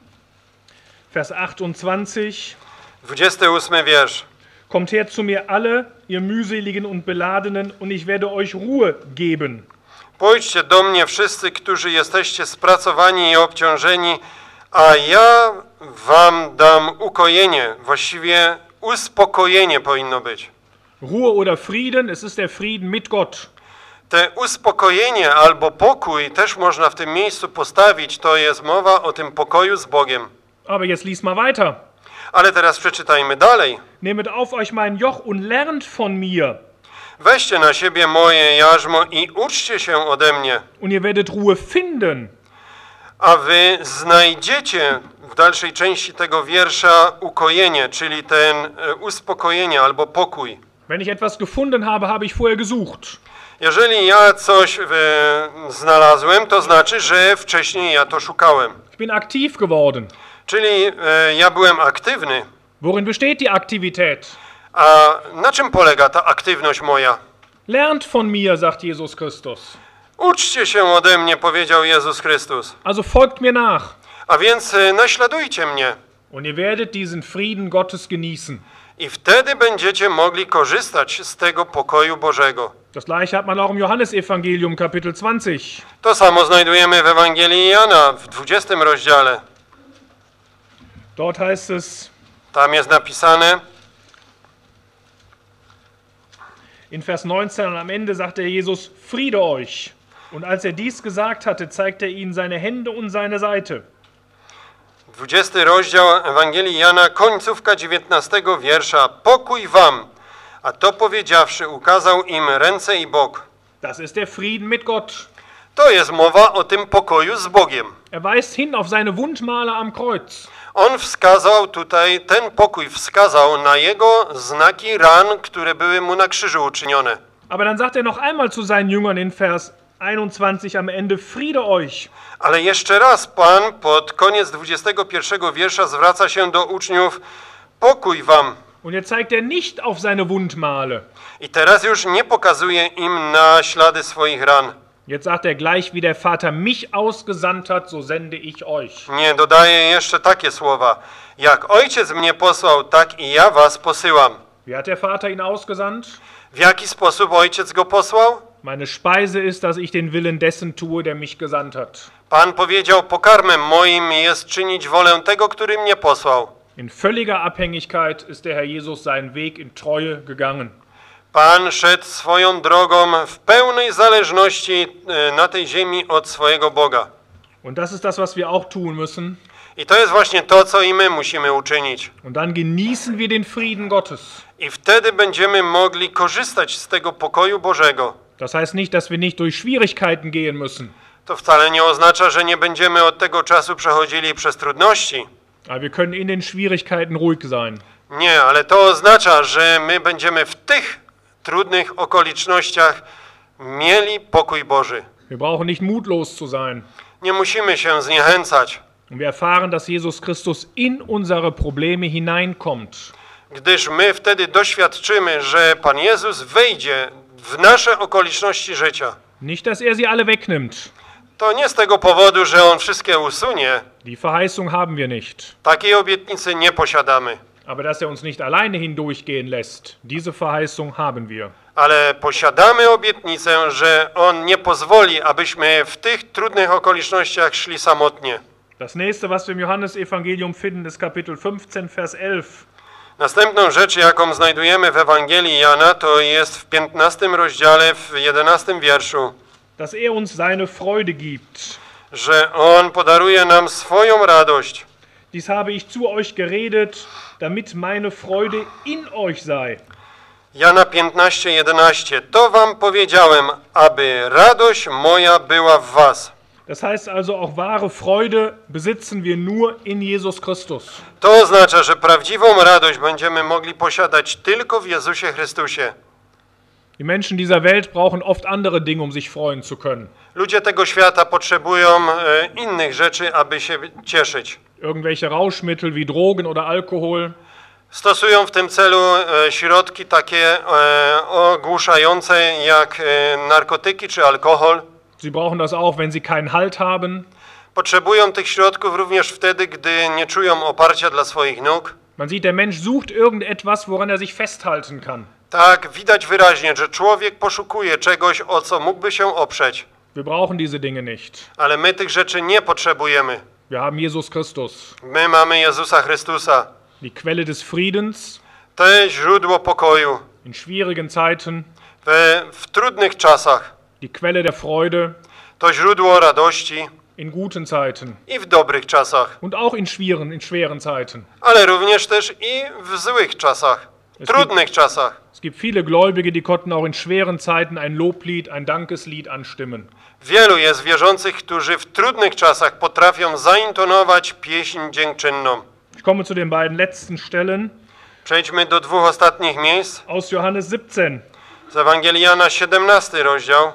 Vers achtundzwanzig. dwudziesty ósmy wiersz. Kommt her zu mir alle, ihr mühseligen und beladenen, und ich werde euch Ruhe geben. Pójdźcie do mnie wszyscy, którzy jesteście spracowani i obciążeni, a ja wam dam ukojenie, właściwie uspokojenie powinno być. Ruhe oder Frieden, es ist der Frieden mit Gott. Te uspokojenie albo pokój też można w tym miejscu postawić, to jest mowa o tym pokoju z Bogiem. Aber jetzt lies mal weiter. Ale teraz przeczytajmy dalej. Nehmet auf euch mein Joch und lernt von mir. Weźcie na siebie moje jarzmo i uczcie się ode mnie, Und ihr werdet Ruhe finden. a wy znajdziecie w dalszej części tego wiersza ukojenie, czyli ten e, uspokojenie albo pokój. Wenn ich etwas gefunden habe, habe ich vorher gesucht. Jeżeli ja coś e, znalazłem, to znaczy, że wcześniej ja to szukałem. Ich bin aktiv geworden. Czyli e, ja byłem aktywny. Worin besteht die Aktivität? A na czym polega ta aktywność moja? Lernt von mir, sagt Jesus Christus. Uczcie się ode mnie, powiedział Jezus Chrystus. Also folgt mir nach. A więc e, naśladujcie mnie. Und ihr werdet diesen Frieden Gottes genießen. I wtedy będziecie mogli korzystać z tego pokoju Bożego. Das gleiche hat man auch im Johannesevangelium, Kapitel zwanzig. To samo znajdujemy w Ewangelii Jana w dwudziestym rozdziale. Dort heißt es Tam jest napisane in Vers neunzehn, und am Ende sagte Jesus, Friede euch. Und als er dies gesagt hatte, zeigte er ihnen seine Hände und seine Seite. dwudziesty rozdział Ewangelii Jana, końcówka dziewiętnastego wiersza. Pokój wam. A to powiedziawszy, ukazał im ręce i bok. Das ist der Frieden mit Gott. To jest mowa o tym pokoju z Bogiem. Er weist hin auf seine Wundmale am Kreuz. On wskazał tutaj, ten pokój wskazał na jego znaki ran, które były mu na krzyżu uczynione. Aber dann sagt er noch einmal zu seinen Jüngern in Vers einundzwanzig am Ende, Friede euch. Ale jeszcze raz Pan pod koniec dwudziestego pierwszego wiersza zwraca się do uczniów, pokój wam. Und jetzt zeigt er nicht auf seine Wundmale. I teraz już nie pokazuje im na ślady swoich ran. Jetzt sagt er gleich, wie der Vater mich ausgesandt hat, so sende ich euch. Nie, dodaje jeszcze takie słowa. Jak Ojciec mnie posłał, tak i ja was posyłam. Wie hat der Vater ihn ausgesandt? W jaki sposób Ojciec go posłał? Meine Speise ist, dass ich den Willen dessen tue, der mich gesandt hat. Pan powiedział, pokarmem moim jest czynić wolę tego, który mnie posłał. In völliger Abhängigkeit ist der Herr Jesus seinen Weg in Treue gegangen. Pan szedł swoją drogą w pełnej zależności na tej ziemi od swojego Boga. Und das ist das, was wir auch tun müssen. I to jest właśnie to, co i my musimy uczynić. Und dann genießen wir den Frieden Gottes. I wtedy będziemy mogli korzystać z tego pokoju Bożego. Das heißt nicht, dass wir nicht durch Schwierigkeiten gehen müssen. To wcale nie oznacza, że nie będziemy od tego czasu przechodzili przez trudności. Aber wir können in den Schwierigkeiten ruhig sein. Nie, ale to oznacza, że my będziemy w tych trudnych okolicznościach mieli pokój Boży. Wir brauchen nicht mutlos zu sein. Nie musimy się zniechęcać, Und wir erfahren, dass Jesus Christus in unsere Probleme hineinkommt. gdyż my wtedy doświadczymy, że Pan Jezus wejdzie w nasze okoliczności życia. Nicht, dass er sie alle wegnimmt. To nie z tego powodu, że On wszystkie usunie. Die Verheißung haben wir nicht. Takiej obietnicy nie posiadamy. Aber dass er uns nicht alleine hindurchgehen lässt, diese Verheißung haben wir. Ale posiadamy obietnicę, że On nie pozwoli, abyśmy w tych trudnych okolicznościach szli samotnie. Das nächste, was wir im Johannesevangelium finden, ist Kapitel fünfzehn, Vers elf. Następną rzecz, jaką znajdujemy w Ewangelii Jana, to jest w piętnastym rozdziale, w jedenastym wierszu, Dass er uns seine Freude gibt. że On podaruje nam swoją radość. Dies habe ich zu euch geredet, damit meine Freude in euch sei. Jana piętnaście, jedenaście. To wam powiedziałem, aby radość moja była w was. Das heißt also, auch wahre Freude besitzen wir nur in Jesus Christus. To oznacza, że prawdziwą radość będziemy mogli posiadać tylko w Jezusie Chrystusie. Die Menschen dieser Welt brauchen oft andere Dinge, um sich freuen zu können. Ludzie tego świata potrzebują e, innych rzeczy, aby się cieszyć. Irgendwelche Rauschmittel wie Drogen oder Alkohol. Stosują w tym celu e, środki takie e, ogłuszające jak e, narkotyki czy alkohol. Sie brauchen das auch, wenn sie keinen Halt haben. Potrzebują tych środków również wtedy, gdy nie czują oparcia dla swoich nóg. Man sieht, der Mensch sucht irgendetwas, woran er sich festhalten kann. Tak, widać wyraźnie, że człowiek poszukuje czegoś, o co mógłby się oprzeć. Wir brauchen diese Dinge nicht. Ale my tych rzeczy nie potrzebujemy. Wir haben Jesus Christus, My mamy Jezusa Chrystusa. die Quelle des Friedens To jest źródło pokoju. in schwierigen Zeiten, W, w trudnych czasach. die Quelle der Freude To źródło radości in guten Zeiten i w dobrych czasach. und auch in schweren, in schweren Zeiten. Ale również też i w złych czasach. Trudnych czasach. Es gibt viele Gläubige, die konnten auch in schweren Zeiten ein Loblied, ein Dankeslied anstimmen. Wielu jest wierzących, którzy w trudnych czasach potrafią zaintonować pieśń dziękczynną. Ich komme zu den beiden letzten Stellen Przejdźmy do dwóch ostatnich miejsc. aus Johannes siebzehn, Z Ewangelii Jana, siedemnasty rozdział,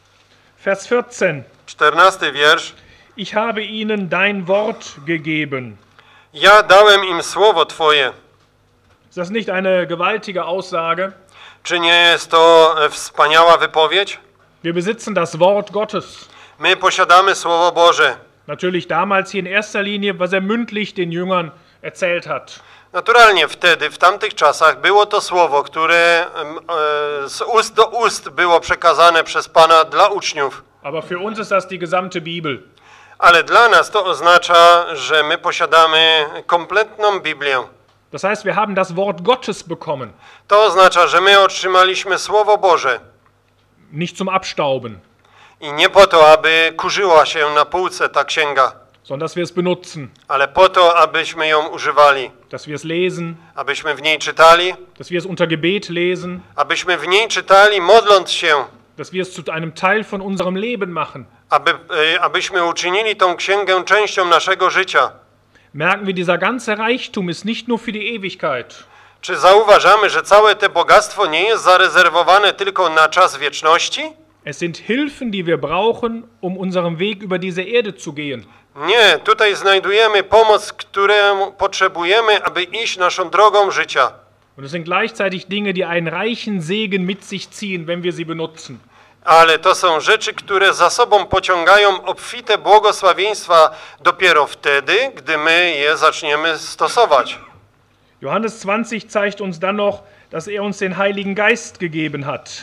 Vers vierzehn. czternasty wiersz. Ich habe ihnen dein Wort gegeben. Ja dałem im słowo Twoje. Ist das nicht eine gewaltige Aussage? Czy nie jest to e, wspaniała wypowiedź? Wir besitzen das Wort Gottes. My posiadamy Słowo Boże. Natürlich damals hier in erster Linie, was er mündlich den Jüngern erzählt hat. Naturalnie wtedy, w tamtych czasach było to słowo, które em, e, z ust do ust było przekazane przez Pana dla uczniów. Aber für uns ist das die gesamte Bibel. Ale dla nas to oznacza, że my posiadamy kompletną Biblię. Das heißt, wir haben das Wort Gottes bekommen. To oznacza, że my otrzymaliśmy Słowo Boże. Nicht zum Abstauben, I nie po to, aby kurzyła się na półce ta księga, sondern dass wir es benutzen, ale po to, abyśmy ją używali, dass wir es lesen, abyśmy w niej czytali, dass wir es unter Gebet lesen, abyśmy w niej czytali, modląc się, dass wir es zu einem Teil von unserem Leben machen. aby, y, abyśmy uczynili tą księgę częścią naszego życia. Merken wir, dieser ganze Reichtum ist nicht nur für die Ewigkeit. Czy zauważamy, że całe to bogactwo nie jest zarezerwowane tylko na czas wieczności? Es sind Hilfen, die wir brauchen, um unseren Weg über diese Erde zu gehen. Nie, tutaj znajdujemy pomoc, którą potrzebujemy, aby iść naszą drogą życia. Und es sind gleichzeitig Dinge, die einen reichen Segen mit sich ziehen, wenn wir sie benutzen. Ale to są rzeczy, które za sobą pociągają obfite błogosławieństwa dopiero wtedy, gdy my je zaczniemy stosować. Johannes zwanzig zeigt uns dann noch, dass er uns den Heiligen Geist gegeben hat.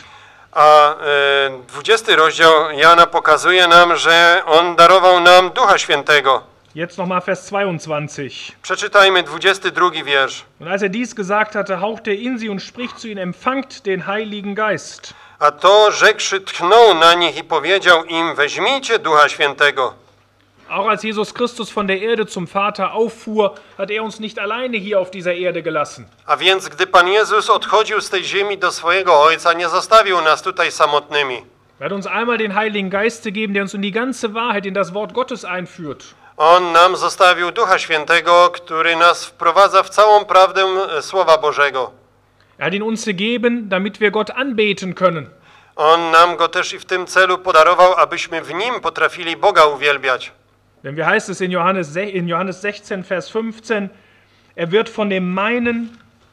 A e, dwudziesty rozdział Jana pokazuje nam, że On darował nam Ducha Świętego. Jetzt nochmal Vers zweiundzwanzig. Przeczytajmy dwudziesty drugi wiersz. Und als er dies gesagt hatte, haucht er in sie und spricht zu ihnen, empfangt den Heiligen Geist. A to rzekłszy tchnął na nich i powiedział im, weźmijcie Ducha Świętego. Auch als Jesus Christus von der Erde zum Vater auffuhr, hat er uns nicht alleine hier auf dieser Erde gelassen. A więc gdy Pan Jezus odchodził z tej ziemi do swojego Ojca, nie zostawił nas tutaj samotnymi. Er hat uns einmal den Heiligen Geist gegeben, der uns in die ganze Wahrheit, in das Wort Gottes einführt. On nam zostawił Ducha Świętego, który nas wprowadza w całą prawdę Słowa Bożego. Er hat ihn uns gegeben, damit wir Gott anbeten können. On nam go też i w tym celu podarował, abyśmy w nim potrafili Boga uwielbiać. Denn wie heißt es in Johannes, in Johannes sechzehn, Vers fünfzehn, er wird von dem meinen,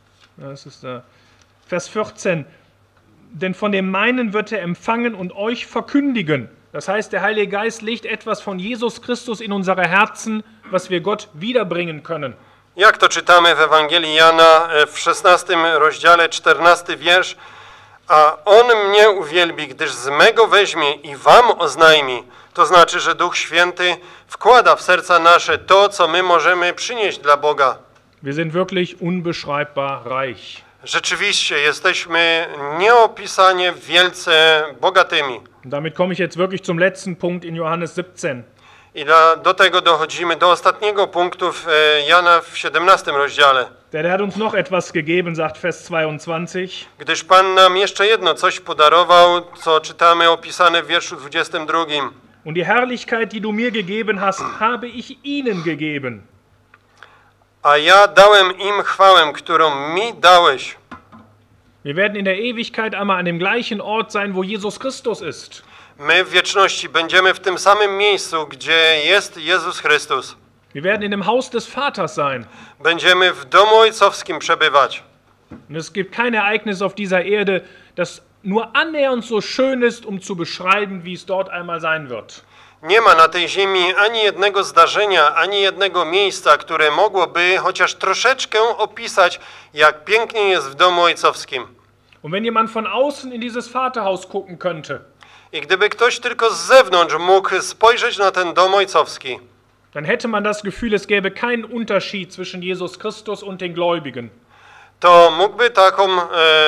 das ist da, Vers vierzehn, denn von dem meinen wird er empfangen und euch verkündigen. Das heißt, der Heilige Geist legt etwas von Jesus Christus in unsere Herzen, was wir Gott wiederbringen können. Jak to czytamy w Ewangelii Jana w szesnastym rozdziale, czternasty wiersz, a On mnie uwielbi, gdyż z mego weźmie i wam oznajmi. To znaczy, że Duch Święty wkłada w serca nasze to, co my możemy przynieść dla Boga. Wir sind wirklich unbeschreibbar reich. Rzeczywiście jesteśmy nieopisanie wielce bogatymi. Und damit komme ich jetzt wirklich zum letzten Punkt in Johannes siebzehn. I do, do tego dochodzimy do ostatniego punktu w e, Jana w siedemnastym rozdziale. Der hat uns noch etwas gegeben, sagt Vers zweiundzwanzig. Gdyż Pan nam jeszcze jedno coś podarował, co czytamy opisane w wierszu dwudziestym drugim. Und die Herrlichkeit, die du mir gegeben hast, habe ich ihnen gegeben. A ja dałem im chwałę, którą mi dałeś. Wir werden in der Ewigkeit einmal an dem gleichen Ort sein, wo Jesus Christus ist. My w wieczności będziemy w tym samym miejscu, gdzie jest Jezus Chrystus. Wir werden in dem Haus des Vaters sein. Będziemy w domu ojcowskim przebywać. Und es gibt kein Ereignis auf dieser Erde, das nur annähernd so schön ist, um zu beschreiben, wie es dort einmal sein wird. Nie ma na tej ziemi ani jednego zdarzenia, ani jednego miejsca, które mogłoby chociaż troszeczkę opisać, jak pięknie jest w domu ojcowskim. Und wenn jemand von außen in dieses Vaterhaus gucken könnte, I gdyby ktoś tylko z zewnątrz mógł spojrzeć na ten dom ojcowski, dann hätte man das Gefühl, es gäbe keinen Unterschied zwischen Jesus Christus und den Gläubigen. to mógłby taką, e,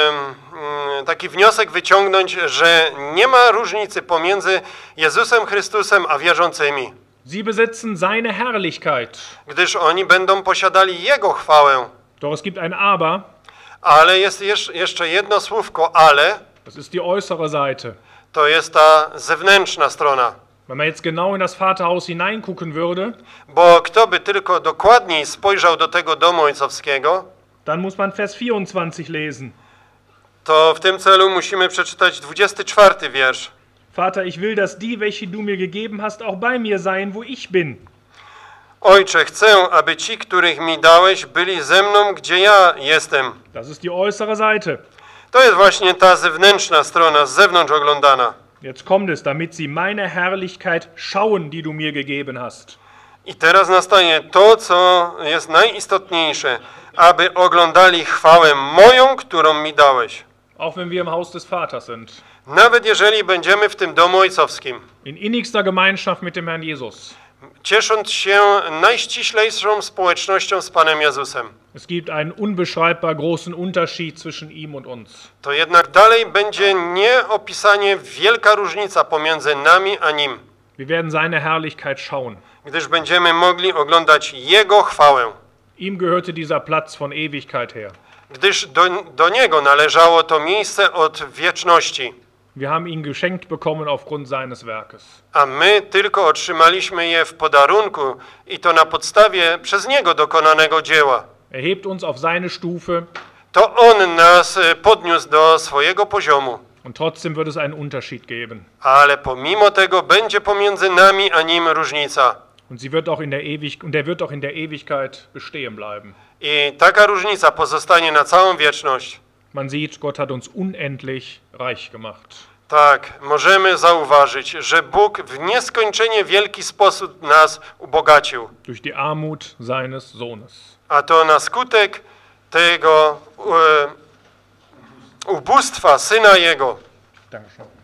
taki wniosek wyciągnąć, że nie ma różnicy pomiędzy Jezusem Chrystusem a wierzącymi. Sie besitzen seine Herrlichkeit. Gdyż oni będą posiadali Jego chwałę. Doch es gibt ein Aber, Ale jest jeszcze jedno słówko, ale, das ist die äußere Seite. to jest ta zewnętrzna strona. Wenn man jetzt genau in das Vaterhaus hineingucken würde, Bo kto by tylko dokładniej spojrzał do tego domu ojcowskiego, dann muss man Vers vierundzwanzig lesen. to w tym celu musimy przeczytać dwudziesty czwarty wiersz. Vater, ich will, dass die, welche du mir gegeben hast, auch bei mir seien, wo ich bin. Ojcze, chcę, aby ci, których mi dałeś, byli ze mną, gdzie ja jestem. Das ist die äußere Seite. To jest właśnie ta zewnętrzna strona, z zewnątrz oglądana. Jetzt kommt es, damit sie meine Herrlichkeit schauen, die du mir gegeben hast. I teraz nastaje to, co jest najistotniejsze, aby oglądali chwałę moją, którą mi dałeś. Auch wenn wir im Haus des Vaters sind. Nawet jeżeli będziemy w tym domu ojcowskim, In innigster Gemeinschaft mit dem Herrn Jesus. ciesząc się najściślejszą społecznością z Panem Jezusem. Es gibt einen unbeschreibbar großen Unterschied zwischen ihm und uns. To jednak dalej będzie nieopisanie wielka różnica pomiędzy nami a Nim, Wir werden seine Herrlichkeit schauen. gdyż będziemy mogli oglądać Jego chwałę, Ihm gehörte dieser Platz von Ewigkeit her. gdyż do, do Niego należało to miejsce od wieczności, Wir haben ihn geschenkt bekommen aufgrund seines Werkes. a my tylko otrzymaliśmy je w podarunku i to na podstawie przez Niego dokonanego dzieła. Er hebt uns auf seine Stufe To On nas e, podniósł do swojego poziomu, und trotzdem wird es einen Unterschied geben. ale pomimo tego będzie pomiędzy nami a Nim różnica. Und sie wird auch in der Ewig und der wird auch in der Ewigkeit bestehen bleiben. I taka różnica pozostanie na całą wieczność. Man sieht, Gott hat uns unendlich reich gemacht. Tak, możemy zauważyć, że Bóg w nieskończenie wielki sposób nas ubogacił, Durch die Armut seines Sohnes. a to na skutek tego e, ubóstwa Syna Jego. Dankeschön.